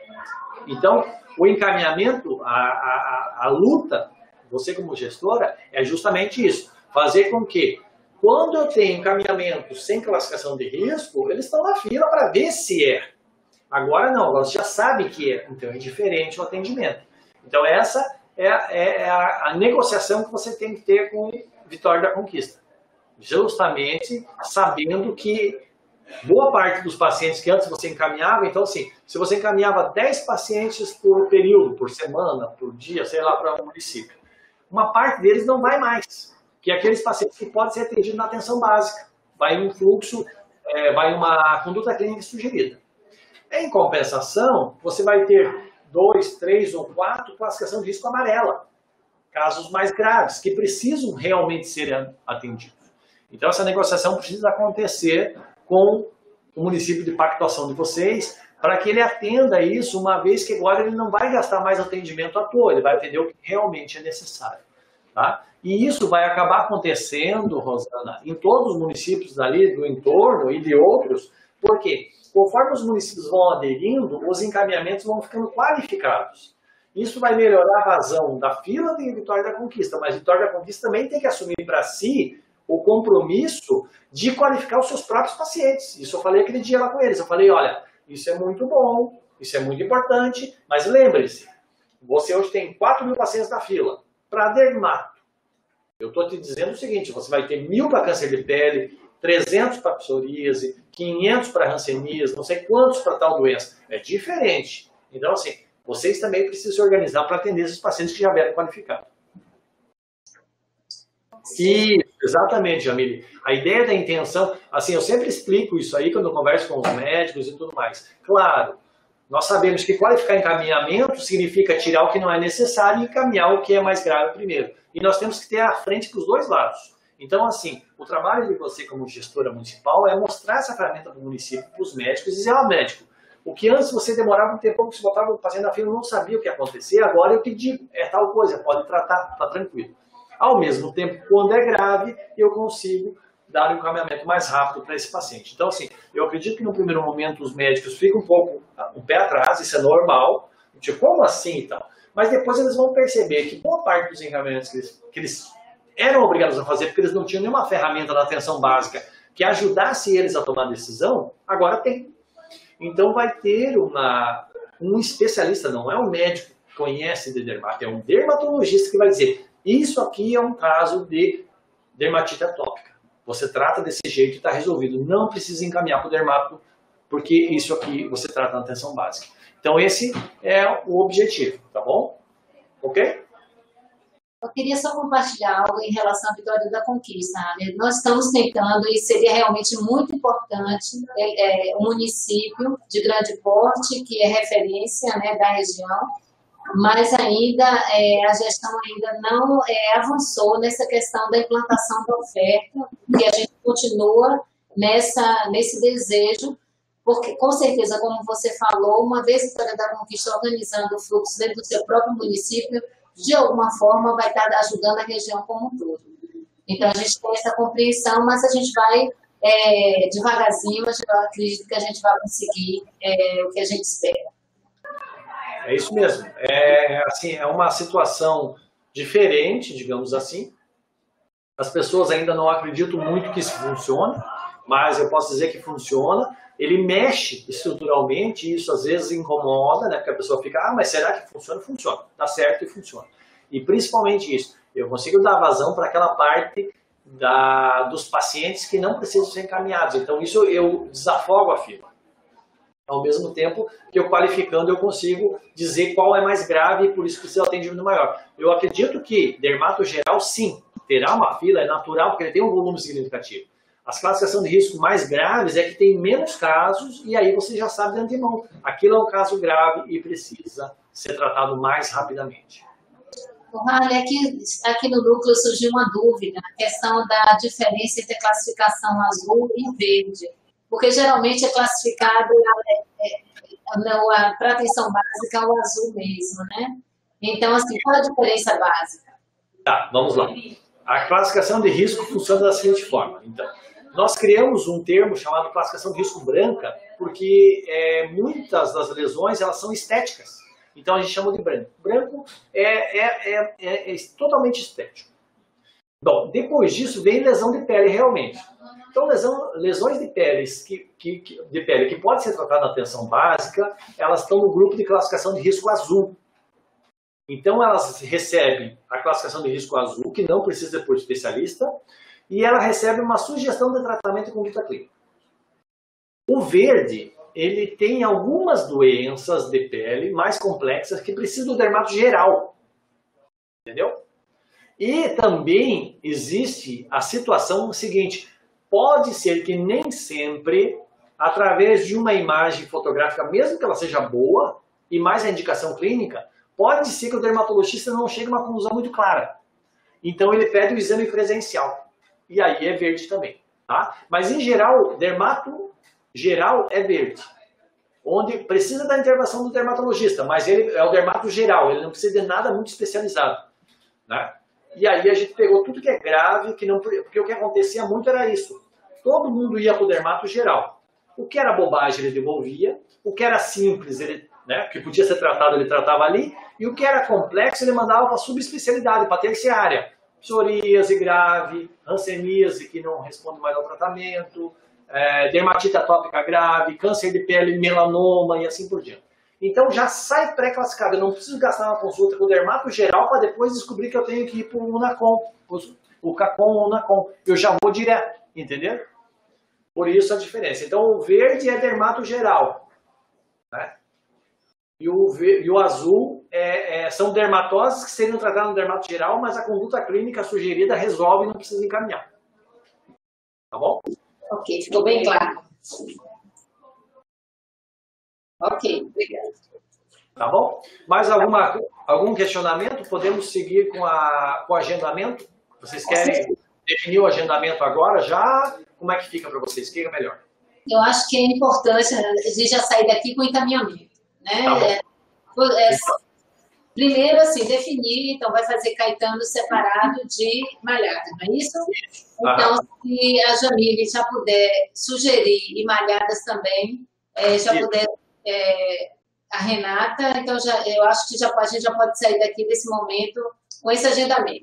Então, o encaminhamento, a luta, você como gestora, é justamente isso. Fazer com que, quando eu tenho encaminhamento sem classificação de risco, eles estão na fila para ver se é. Agora não, agora você já sabe que é. Então é diferente o atendimento. Então essa é a negociação que você tem que ter com Vitória da Conquista. Justamente sabendo que boa parte dos pacientes que antes você encaminhava, então assim, se você encaminhava 10 pacientes por período, por semana, por dia, sei lá, para um município, uma parte deles não vai mais, que é aqueles pacientes que podem ser atendidos na atenção básica. Vai um fluxo, vai uma conduta clínica sugerida. Em compensação, você vai ter 2, 3 ou 4 classificação de risco amarela, casos mais graves, que precisam realmente ser atendidos. Então essa negociação precisa acontecer com o município de pactuação de vocês, para que ele atenda isso, uma vez que agora ele não vai gastar mais atendimento à toa, ele vai atender o que realmente é necessário. Tá? E isso vai acabar acontecendo, Rosana, em todos os municípios dali do entorno e de outros, porque conforme os municípios vão aderindo, os encaminhamentos vão ficando qualificados. Isso vai melhorar a razão da fila de Vitória da Conquista, mas Vitória da Conquista também tem que assumir para si o compromisso de qualificar os seus próprios pacientes. Isso eu falei aquele dia lá com eles. Eu falei, olha, isso é muito bom, isso é muito importante, mas lembre-se, você hoje tem 4.000 pacientes na fila. Para dermato, eu estou te dizendo o seguinte, você vai ter 1.000 para câncer de pele, 300 para psoríase, 500 para hanseníase, não sei quantos para tal doença. É diferente. Então, assim, vocês também precisam se organizar para atender esses pacientes que já vieram qualificados. Exatamente, Jamile. A ideia da intenção, assim, eu sempre explico isso aí quando eu converso com os médicos e tudo mais. Claro, nós sabemos que qualificar encaminhamento significa tirar o que não é necessário e encaminhar o que é mais grave primeiro. E nós temos que ter à frente para os dois lados. Então, assim, o trabalho de você como gestora municipal é mostrar essa ferramenta para o município, para os médicos e dizer, médico, o que antes você demorava um tempo, que você botava o paciente na fila, não sabia o que ia acontecer, agora eu te digo, é tal coisa, pode tratar, está tranquilo. Ao mesmo tempo, quando é grave, eu consigo dar um encaminhamento mais rápido para esse paciente. Então, assim, eu acredito que no primeiro momento os médicos ficam um pouco um pé atrás, isso é normal, tipo, como assim e tal? Mas depois eles vão perceber que boa parte dos encaminhamentos que eles eram obrigados a fazer, porque eles não tinham nenhuma ferramenta na atenção básica que ajudasse eles a tomar decisão, agora tem. Então vai ter um especialista, não é um médico que conhece de dermato, é um dermatologista que vai dizer, isso aqui é um caso de dermatite atópica. Você trata desse jeito e está resolvido. Não precisa encaminhar para o dermato, porque isso aqui você trata na atenção básica. Então esse é o objetivo, tá bom? Ok? Eu queria só compartilhar algo em relação à Vitória da Conquista, né? Nós estamos tentando, e seria realmente muito importante, um município de grande porte, que é referência, né, da região, mas ainda a gestão ainda não avançou nessa questão da implantação da oferta, e a gente continua nesse desejo, porque com certeza, como você falou, uma vez a Vitória da Conquista organizando o fluxo dentro do seu próprio município, de alguma forma vai estar ajudando a região como um todo. Então, a gente tem essa compreensão, mas a gente vai devagarzinho, eu acredito que a gente vai conseguir o que a gente espera. É isso mesmo. Assim, é uma situação diferente, digamos assim. As pessoas ainda não acreditam muito que isso funcione, mas eu posso dizer que funciona. Ele mexe estruturalmente e isso às vezes incomoda, né? Porque a pessoa fica, mas será que funciona? Funciona, tá certo e funciona. E principalmente isso, eu consigo dar vazão para aquela parte dos pacientes que não precisam ser encaminhados. Então isso eu desafogo a fila. Ao mesmo tempo que eu qualificando eu consigo dizer qual é mais grave e por isso precisa de atendimento maior. Eu acredito que dermato geral sim, terá uma fila, é natural porque ele tem um volume significativo. As classificações de risco mais graves é que tem menos casos e aí você já sabe de antemão. Aquilo é um caso grave e precisa ser tratado mais rapidamente. Rale, aqui no núcleo surgiu uma dúvida, a questão da diferença entre a classificação azul e verde. Porque geralmente é classificado para atenção básica o azul mesmo, né? Então, assim, qual a diferença básica? Tá, vamos lá. A classificação de risco funciona da seguinte forma. Então, nós criamos um termo chamado classificação de risco branca, porque muitas das lesões elas são estéticas. Então a gente chama de branco. Branco é totalmente estético. Bom, depois disso vem lesão de pele realmente. Então lesões de pele que podem ser tratadas na atenção básica, elas estão no grupo de classificação de risco azul. Então elas recebem a classificação de risco azul, que não precisa depois de especialista, e ela recebe uma sugestão de tratamento e conduta clínica. O verde, ele tem algumas doenças de pele mais complexas que precisam do dermato geral. Entendeu? E também existe a situação seguinte, pode ser que nem sempre, através de uma imagem fotográfica, mesmo que ela seja boa, e mais a indicação clínica, pode ser que o dermatologista não chegue a uma conclusão muito clara. Então ele pede o exame presencial. E aí é verde também. Tá? Mas em geral, dermato geral é verde. Onde precisa da intervenção do dermatologista, mas ele é o dermato geral, ele não precisa de nada muito especializado. Né? E aí a gente pegou tudo que é grave, porque o que acontecia muito era isso. Todo mundo ia para o dermato geral. O que era bobagem ele devolvia, o que era simples, que podia ser tratado, ele tratava ali, e o que era complexo ele mandava para a subespecialidade, para a terciária. Psoríase grave, hanseníase que não responde mais ao tratamento, dermatite atópica grave, câncer de pele, melanoma e assim por diante. Então já sai pré-classificado, eu não preciso gastar uma consulta com o dermato geral para depois descobrir que eu tenho que ir para o UNACOM, o CACOM ou o UNACOM. Eu já vou direto, entendeu? Por isso a diferença. Então o verde é dermato geral, né? E o azul são dermatoses que seriam tratadas no dermato geral, mas a conduta clínica sugerida resolve e não precisa encaminhar. Tá bom? Ok, ficou bem claro. Ok, obrigada. Tá bom? Mais algum questionamento? Podemos seguir com o agendamento? Vocês querem definir o agendamento agora já? Como é que fica para vocês? O que é melhor? Eu acho que é importante a gente já sair daqui com encaminhamento. Né? Tá Primeiro, assim, definir, então vai fazer Caetano separado de Malhada, não é isso? Então, se a Jamile já puder sugerir e Malhadas também, puder, a Renata, então eu acho que a gente já pode sair daqui desse momento com esse agendamento.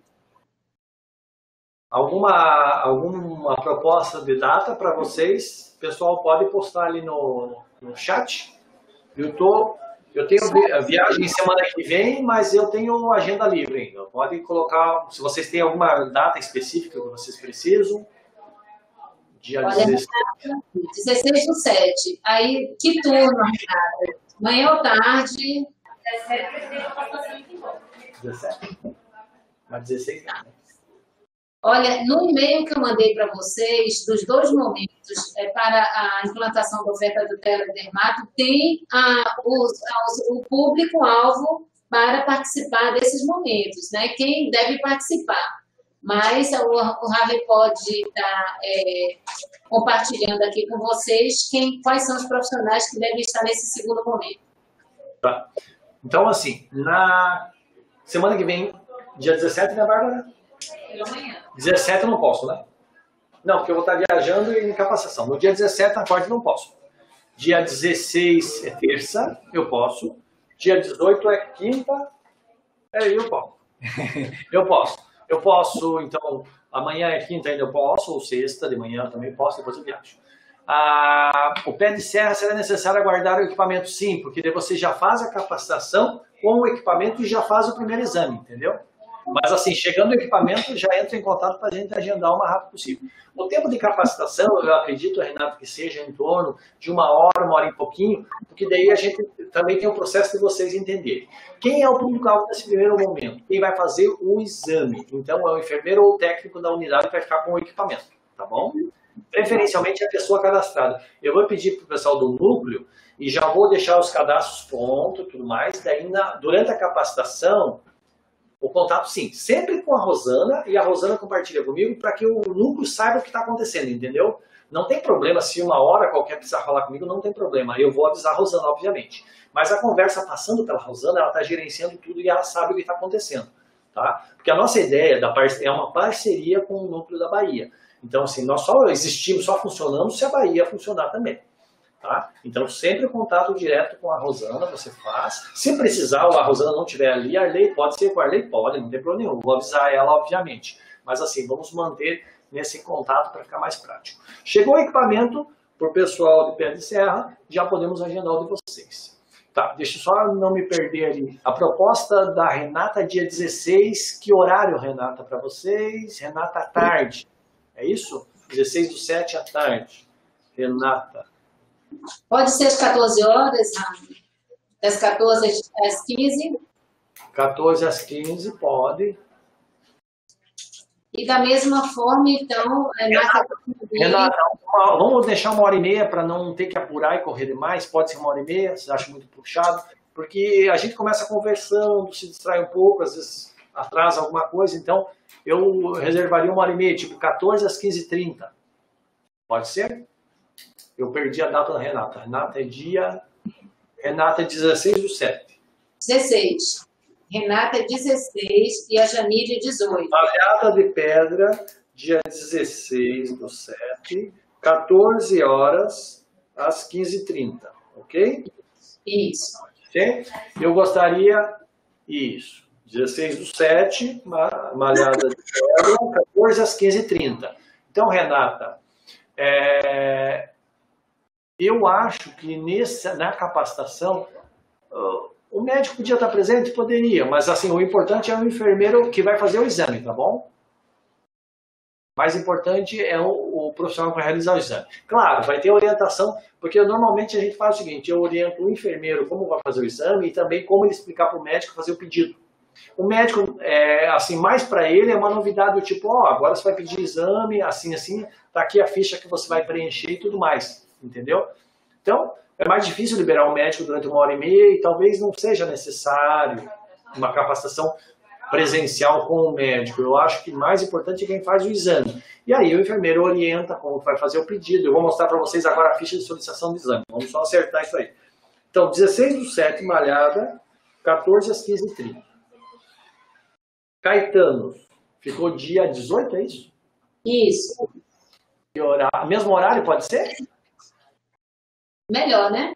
Alguma proposta de data para vocês? O pessoal pode postar ali no chat. Eu tenho viagem semana que vem, mas eu tenho agenda livre ainda. Pode colocar, se vocês têm alguma data específica que vocês precisam. Dia Olha, 16. 16/7. Aí, que turno, Renata? Manhã ou tarde? 17? Mas 16 não, né? Olha, no e-mail que eu mandei para vocês, dos 2 momentos para a implantação da oferta do teledermato, tem o público-alvo para participar desses momentos, né? Quem deve participar. Mas o Harvey pode estar compartilhando aqui com vocês quais são os profissionais que devem estar nesse segundo momento. Tá. Então, assim, na semana que vem, dia 17, né, Bárbara? Pela manhã. 17 eu não posso, né? Não, porque eu vou estar viajando e em capacitação. No dia 17, na quarta, não posso. Dia 16 é terça, eu posso. Dia 18 é quinta, eu posso. Eu posso. Eu posso, então, amanhã é quinta ainda eu posso, ou sexta de manhã também posso, depois eu viajo. O pé de serra será necessário aguardar o equipamento, sim, porque daí você já faz a capacitação com o equipamento e já faz o primeiro exame, entendeu? Mas assim, chegando o equipamento, já entra em contato para a gente agendar o mais rápido possível. O tempo de capacitação, eu acredito, Renato, que seja em torno de 1 hora e pouquinho, porque daí a gente também tem o processo de vocês entenderem. Quem é o público-alvo nesse primeiro momento? Quem vai fazer o exame. Então, é o enfermeiro ou o técnico da unidade que vai ficar com o equipamento, tá bom? Preferencialmente a pessoa cadastrada. Eu vou pedir para o pessoal do núcleo e já vou deixar os cadastros prontos e tudo mais. Daí, durante a capacitação, o contato, sim, sempre com a Rosana, e a Rosana compartilha comigo para que o núcleo saiba o que está acontecendo, entendeu? Não tem problema, se 1 hora qualquer precisar falar comigo, não tem problema. Eu vou avisar a Rosana, obviamente. Mas a conversa passando pela Rosana, ela está gerenciando tudo e ela sabe o que está acontecendo, tá? Porque a nossa ideia é uma parceria com o núcleo da Bahia. Então, assim, nós só existimos, só funcionamos se a Bahia funcionar também. Tá? Então, sempre o contato direto com a Rosana você faz. Se precisar, a Rosana não estiver ali, a Arley pode ser com a Arley, pode, não tem problema nenhum. Vou avisar ela, obviamente. Mas assim, vamos manter nesse contato para ficar mais prático. Chegou o equipamento, por pessoal de pé de serra, já podemos agendar o de vocês. Tá, deixa eu só não me perder ali. A proposta da Renata, dia 16, que horário, Renata, para vocês? Renata, à tarde. É isso? 16/7 à tarde. Renata. Pode ser às 14 horas, das 14 às 15. 14 às 15, pode. E da mesma forma, então, Renata, vamos deixar 1h30 para não ter que apurar e correr demais. Pode ser 1h30, vocês acham muito puxado? Porque a gente começa conversando, se distrai um pouco, às vezes atrasa alguma coisa. Então, eu reservaria 1h30, tipo 14 às 15h30. Pode ser? Eu perdi a data da Renata. Renata é 16/7. 16. Renata é 16 e a Janine 18. Malhada de Pedra, dia 16/7, 14 horas às 15h30, ok? Isso. Okay? Eu gostaria, isso, 16/7, Malhada de Pedra, 14 às 15h30. Então, Renata, eu acho que na capacitação, o médico podia estar presente? Poderia, mas assim, o importante é o enfermeiro que vai fazer o exame, tá bom? O mais importante é o profissional que vai realizar o exame. Claro, vai ter orientação, porque normalmente a gente faz o seguinte, eu oriento o enfermeiro como vai fazer o exame e também como ele explicar para o médico fazer o pedido. O médico, assim, mais para ele é uma novidade do tipo, agora você vai pedir exame, assim, tá aqui a ficha que você vai preencher e tudo mais. Entendeu? Então, é mais difícil liberar um médico durante 1h30 e talvez não seja necessário uma capacitação presencial com o médico. Eu acho que mais importante é quem faz o exame. E aí o enfermeiro orienta como vai fazer o pedido. Eu vou mostrar para vocês agora a ficha de solicitação do exame. Vamos só acertar isso aí. Então, 16/7, Malhada, 14 às 15h30. Caetano, ficou dia 18, é isso? Isso. Mesmo horário pode ser? Melhor, né?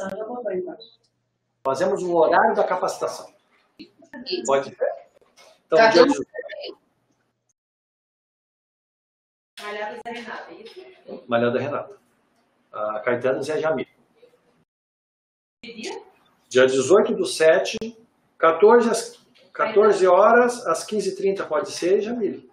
Fazemos o horário da capacitação. Isso. Pode ser? Então, 14. dia 18. Malhada Zé Renata, é isso? Malhada Renata. A Caetano e a Jamil. Que dia? Dia 18/7, 14 horas, às 15h30 pode ser, Jamile?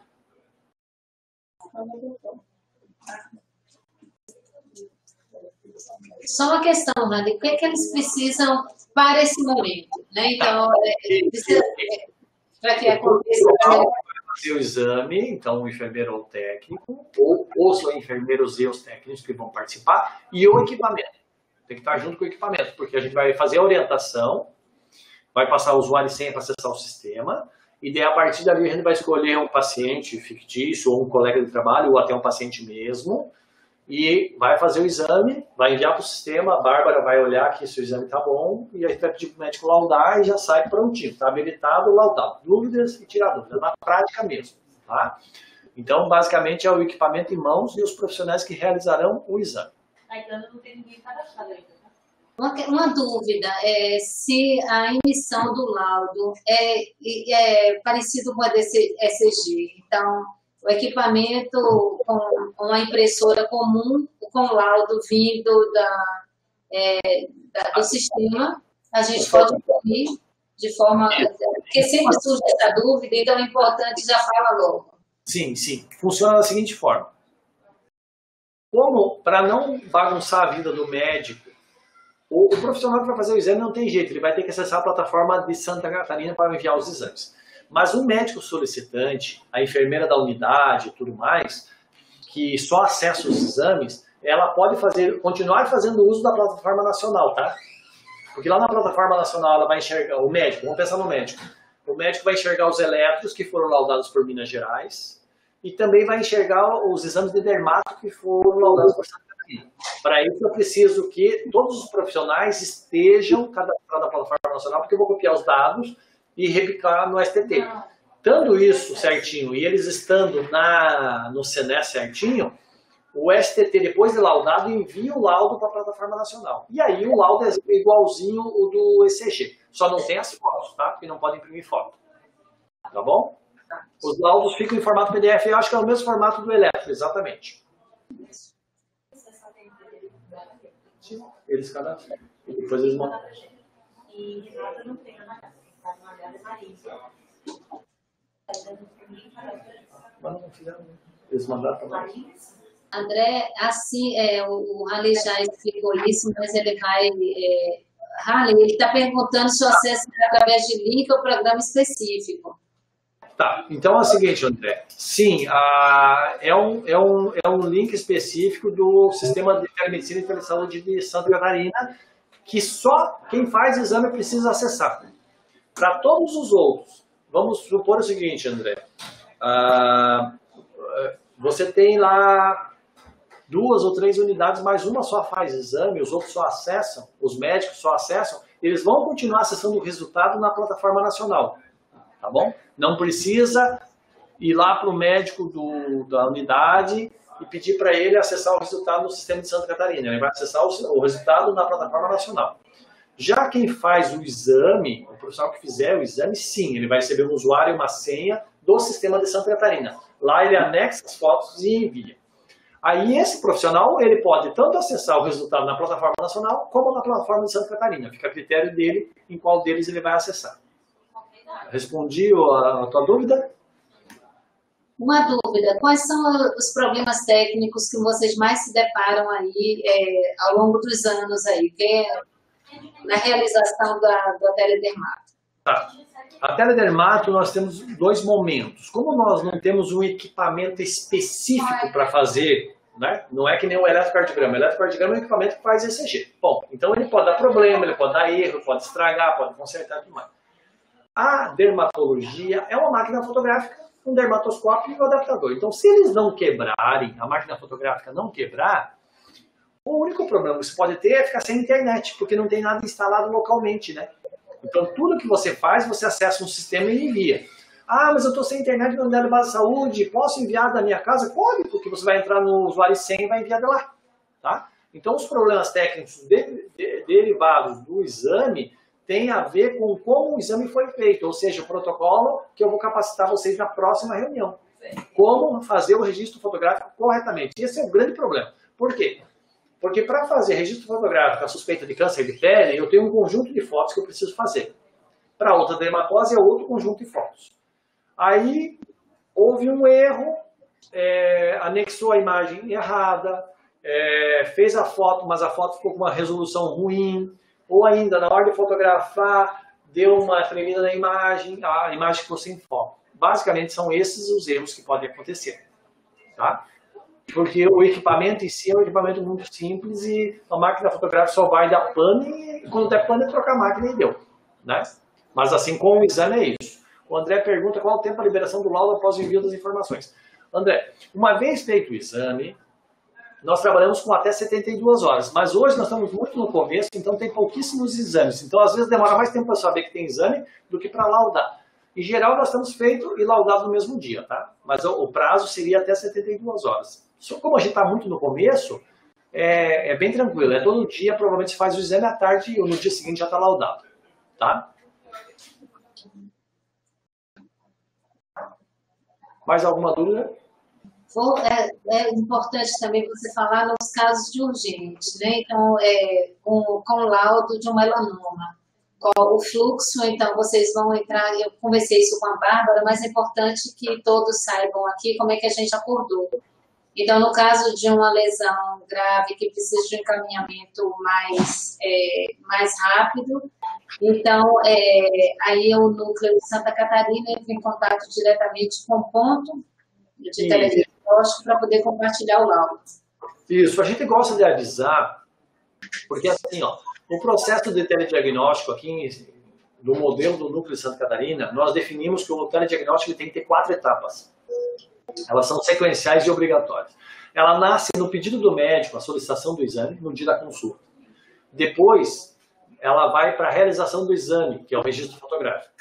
Só uma questão, Rani, o que é que eles precisam para esse momento? Né? Então, para que aconteça... Fazer o exame, então o enfermeiro ou o técnico, ou os enfermeiros e os técnicos que vão participar, e o equipamento. Tem que estar junto com o equipamento, porque a gente vai fazer a orientação, vai passar o usuário e senha para acessar o sistema, e daí a partir dali a gente vai escolher um paciente fictício, ou um colega de trabalho, ou até um paciente mesmo, e vai fazer o exame, vai enviar para o sistema, a Bárbara vai olhar que se o exame está bom, e a gente vai pedir para o médico laudar e já sai prontinho, está habilitado, laudado. Dúvidas e tirar dúvidas, na prática mesmo, tá? Então, basicamente, é o equipamento em mãos e os profissionais que realizarão o exame. Caetano não tem ninguém cadastrado ainda, tá? Uma dúvida, se a emissão do laudo é parecido com a ECG, então o equipamento com uma impressora comum, com laudo vindo do sistema, a gente pode imprimir de forma... Porque sempre surge essa dúvida, então é importante já falar logo. Sim, sim. Funciona da seguinte forma. Como, para não bagunçar a vida do médico, o profissional que vai fazer o exame não tem jeito, ele vai ter que acessar a plataforma de Santa Catarina para enviar os exames. Mas o médico solicitante, a enfermeira da unidade e tudo mais, que só acessa os exames, ela pode continuar fazendo uso da plataforma nacional, tá? Porque lá na plataforma nacional ela vai enxergar, o médico, vamos pensar no médico, o médico vai enxergar os eletros que foram laudados por Minas Gerais e também vai enxergar os exames de dermato que foram laudados por Santa Catarina. Para isso eu preciso que todos os profissionais estejam cadastrados na plataforma nacional, porque eu vou copiar os dados e replicar no STT. Estando isso certinho e eles estando no CNES certinho, o STT, depois de laudado, envia o laudo para a plataforma nacional. E aí o laudo é igualzinho o do ECG. Só não tem as fotos, tá? Porque não pode imprimir foto. Tá bom? Os laudos ficam em formato PDF. Eu acho que é o mesmo formato do eletro, exatamente. Eles cadastram. E depois eles mandam. E Renata não tem na casa. Tá na casa da Marisa. Mas não fizeram. Eles mandaram para lá. André, assim, o Raleigh já explicou isso, mas ele vai... Raleigh, ele está perguntando se o acesso é através de link ou programa específico. Tá, então é o seguinte, André. Sim, é um link específico do Sistema de Telemedicina e Telesaúde de Santa Catarina, que só quem faz exame precisa acessar. Para todos os outros, vamos supor o seguinte, André. Você tem lá 2 ou 3 unidades, mas uma só faz exame, os outros só acessam, os médicos só acessam, eles vão continuar acessando o resultado na plataforma nacional, tá bom? Não precisa ir lá para o médico da unidade e pedir para ele acessar o resultado no sistema de Santa Catarina, ele vai acessar o resultado na plataforma nacional. Já quem faz o exame, o profissional que fizer o exame, sim, ele vai receber um usuário e uma senha do sistema de Santa Catarina. Lá ele anexa as fotos e envia. Aí esse profissional, ele pode tanto acessar o resultado na plataforma nacional, como na plataforma de Santa Catarina. Fica a critério dele em qual deles ele vai acessar. Respondi a tua dúvida? Uma dúvida, quais são os problemas técnicos que vocês mais se deparam aí ao longo dos anos aí, na realização da teledermato? Tá. A teledermato nós temos 2 momentos. Como nós não temos um equipamento específico para fazer, né? Não é que nem o eletrocardiograma. O eletrocardiograma é um equipamento que faz ECG. Bom, então ele pode dar problema, ele pode dar erro, pode estragar, pode consertar e tudo mais. A dermatologia é uma máquina fotográfica, um dermatoscópio e um adaptador. Então, se eles não quebrarem, a máquina fotográfica não quebrar, o único problema que você pode ter é ficar sem internet, porque não tem nada instalado localmente, né? Então, tudo que você faz, você acessa um sistema e envia. Ah, mas eu estou sem internet na unidade de base de saúde, posso enviar da minha casa? Pode, porque você vai entrar no usuário e senha e vai enviar de lá. Tá? Então, os problemas técnicos derivados do exame têm a ver com como o exame foi feito, ou seja, o protocolo que eu vou capacitar vocês na próxima reunião. Como fazer o registro fotográfico corretamente. Esse é o grande problema. Por quê? Porque para fazer registro fotográfico a suspeita de câncer de pele, eu tenho um conjunto de fotos que eu preciso fazer. Para outra dermatose é outro conjunto de fotos. Aí houve um erro, anexou a imagem errada, fez a foto, mas a foto ficou com uma resolução ruim, ou ainda na hora de fotografar deu uma tremida na imagem, a imagem ficou sem foco. Basicamente são esses os erros que podem acontecer. Tá? Porque o equipamento em si é um equipamento muito simples e a máquina fotográfica só vai dar pane e quando der pane é trocar a máquina e deu. Né? Mas assim, com o exame é isso. O André pergunta qual o tempo de liberação do laudo após o envio das informações. André, uma vez feito o exame, nós trabalhamos com até 72 horas, mas hoje nós estamos muito no começo, então tem pouquíssimos exames. Então, às vezes, demora mais tempo para saber que tem exame do que para laudar. Em geral, nós estamos feito e laudado no mesmo dia, tá? Mas o prazo seria até 72 horas. Só como a gente está muito no começo, é bem tranquilo. É todo dia, provavelmente se faz o exame à tarde e no dia seguinte já está laudado, tá? Mais alguma dúvida? É importante também você falar nos casos de urgente, né? Então, com laudo de um melanoma. Qual o fluxo, então, vocês vão entrar, eu conversei isso com a Bárbara, mas é importante que todos saibam aqui como é que a gente acordou. Então, no caso de uma lesão grave que precisa de um encaminhamento mais rápido, então, aí o núcleo de Santa Catarina entra em contato diretamente com o ponto de telediagnóstico para poder compartilhar o laudo. Isso, a gente gosta de avisar, porque assim, ó, o processo de telediagnóstico aqui do modelo do núcleo de Santa Catarina, nós definimos que o telediagnóstico tem que ter 4 etapas. Elas são sequenciais e obrigatórias. Ela nasce no pedido do médico, a solicitação do exame, no dia da consulta. Depois, ela vai para a realização do exame, que é o registro fotográfico,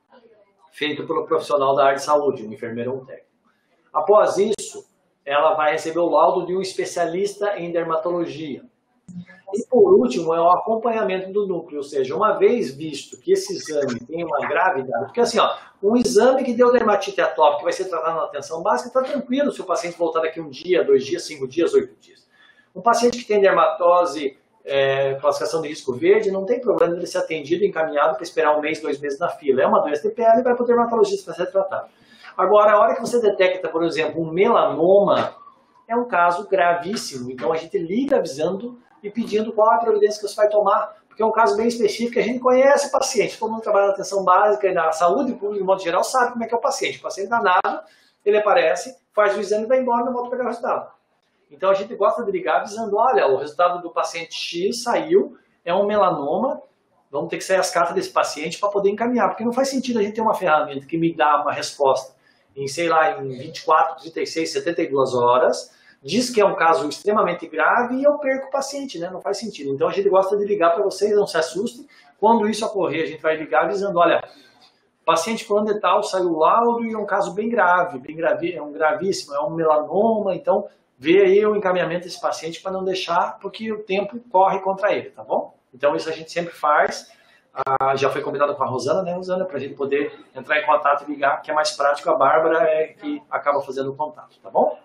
feito pelo profissional da área de saúde, um enfermeiro ou um técnico. Após isso, ela vai receber o laudo de um especialista em dermatologia. E por último, é o acompanhamento do núcleo, ou seja, uma vez visto que esse exame tem uma gravidade, porque assim, ó, um exame que deu dermatite atópica que vai ser tratado na atenção básica, está tranquilo se o paciente voltar daqui 1 dia, 2 dias, 5 dias, 8 dias. Um paciente que tem dermatose, classificação de risco verde, não tem problema de ele ser atendido e encaminhado para esperar 1 mês, 2 meses na fila. É uma doença de pele e vai para o dermatologista para ser tratado. Agora, a hora que você detecta, por exemplo, um melanoma, é um caso gravíssimo. Então, a gente liga avisando e pedindo qual a providência que você vai tomar, porque é um caso bem específico, a gente conhece o paciente, todo mundo trabalha na atenção básica e na saúde pública, de modo geral, sabe como é que é o paciente. O paciente danado, ele aparece, faz o exame, vai embora e não volta a pegar o resultado. Então, a gente gosta de ligar avisando, olha, o resultado do paciente X saiu, é um melanoma, vamos ter que sair as cartas desse paciente para poder encaminhar, porque não faz sentido a gente ter uma ferramenta que me dá uma resposta em, sei lá, em 24, 36, 72 horas, diz que é um caso extremamente grave e eu perco o paciente, né? Não faz sentido. Então a gente gosta de ligar para vocês, não se assustem. Quando isso ocorrer, a gente vai ligar avisando, olha, paciente fulano de tal saiu o laudo e é um caso bem grave, é um gravíssimo, é um melanoma, então vê aí o encaminhamento desse paciente para não deixar, porque o tempo corre contra ele, tá bom? Então isso a gente sempre faz. Já foi combinado com a Rosana, né, Rosana, para a gente poder entrar em contato e ligar, que é mais prático. A Bárbara é que acaba fazendo o contato, tá bom?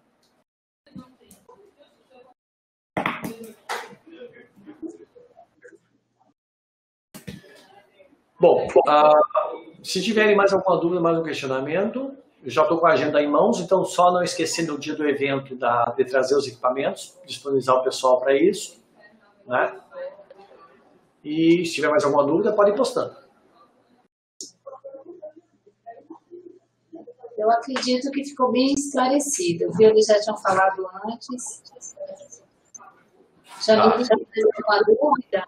Bom, se tiverem mais alguma dúvida, mais um questionamento, eu já estou com a agenda em mãos, então só não esquecendo o dia do evento de trazer os equipamentos, disponibilizar o pessoal para isso, né? E se tiver mais alguma dúvida, pode ir postando. Eu acredito que ficou bem esclarecido, viu? Eles já tinham falado antes. Já não tem alguma dúvida?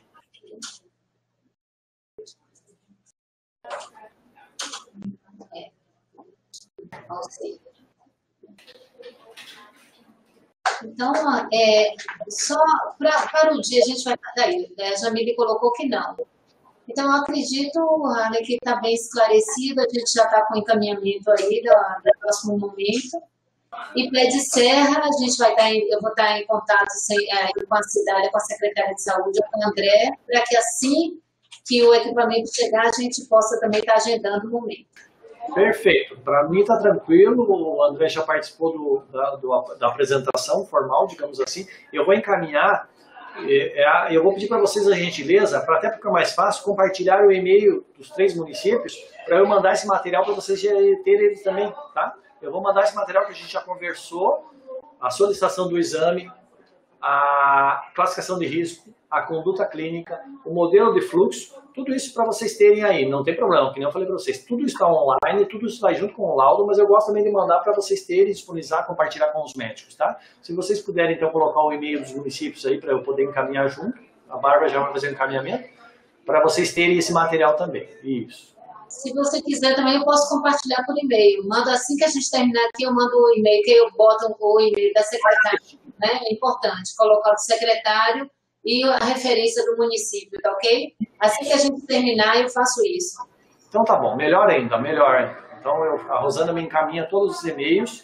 Então, só para o dia a gente vai daí, né? A Jamile colocou que não. Então, eu acredito, Ale, que está bem esclarecido, a gente já está com o encaminhamento aí do próximo momento. E Pé de Serra, a gente vai estar eu vou estar em contato com a cidade, com a secretária de saúde, com o André, para que assim que o equipamento chegar, a gente possa também estar agendando o momento. Perfeito. Para mim está tranquilo. O André já participou da apresentação formal, digamos assim. Eu vou encaminhar. Eu vou pedir para vocês a gentileza, para até ficar mais fácil, compartilhar o e-mail dos 3 municípios para eu mandar esse material para vocês terem ele também, tá? Eu vou mandar esse material que a gente já conversou, a solicitação do exame, a classificação de risco, a conduta clínica, o modelo de fluxo, tudo isso para vocês terem aí, não tem problema, que nem eu falei para vocês, tudo está online, tudo isso vai junto com o laudo, mas eu gosto também de mandar para vocês terem, disponibilizar, compartilhar com os médicos, tá? Se vocês puderem, então, colocar o e-mail dos municípios aí para eu poder encaminhar junto, a Bárbara já vai fazer o encaminhamento, para vocês terem esse material também, isso. Se você quiser também, eu posso compartilhar por e-mail. Mando assim que a gente terminar aqui, eu mando o e-mail, que eu boto o e-mail da secretária, né? É importante colocar o secretário e a referência do município, tá ok? Assim que a gente terminar, eu faço isso. Então tá bom, melhor ainda, melhor ainda. Então a Rosana me encaminha todos os e-mails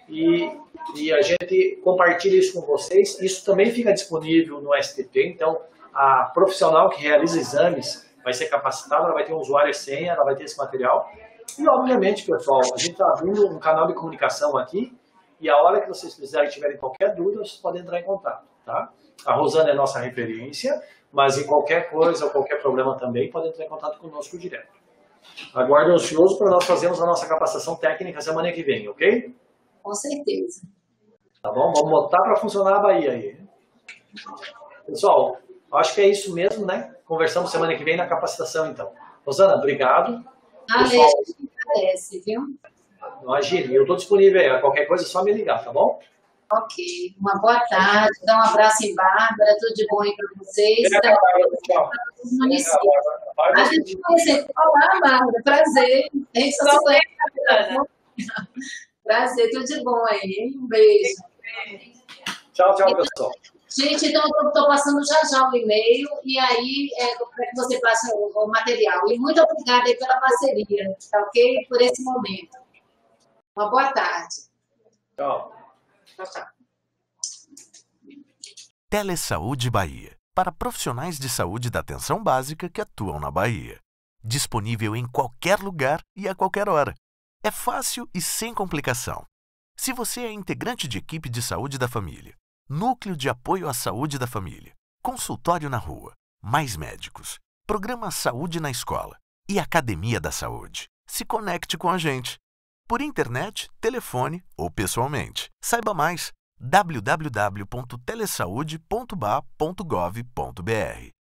e a gente compartilha isso com vocês. Isso também fica disponível no STP, então a profissional que realiza exames vai ser capacitada, ela vai ter um usuário e senha, ela vai ter esse material. E, obviamente, pessoal, a gente está abrindo um canal de comunicação aqui e a hora que vocês quiserem, tiverem qualquer dúvida, vocês podem entrar em contato, tá? A Rosana é nossa referência, mas em qualquer coisa ou qualquer problema também, podem entrar em contato conosco direto. Aguardo ansioso para nós fazermos a nossa capacitação técnica semana que vem, ok? Com certeza. Tá bom? Vamos botar para funcionar a Bahia aí. Pessoal, acho que é isso mesmo, né? Conversamos semana que vem na capacitação, então. Rosana, obrigado. A gente agradece, viu? Imagina, eu estou disponível aí. Qualquer coisa é só me ligar, tá bom? Ok. Uma boa tarde. Dá um abraço em Bárbara. Tudo de bom aí para vocês. Tchau. A gente conhece. Olá, Bárbara. Prazer. A gente só se conhece. Prazer. Tudo de bom aí. Um beijo. Tchau, pessoal. Gente, então eu estou passando já o e-mail e aí para que você passe o material. E muito obrigada aí pela parceria, tá ok? Por esse momento. Uma boa tarde. Tchau. Tchau. Telesaúde Bahia, para profissionais de saúde da atenção básica que atuam na Bahia. Disponível em qualquer lugar e a qualquer hora. É fácil e sem complicação. Se você é integrante de equipe de saúde da família, Núcleo de Apoio à Saúde da Família, Consultório na Rua, Mais Médicos, Programa Saúde na Escola e Academia da Saúde. Se conecte com a gente. Por internet, telefone ou pessoalmente. Saiba mais: www.telesaude.ba.gov.br.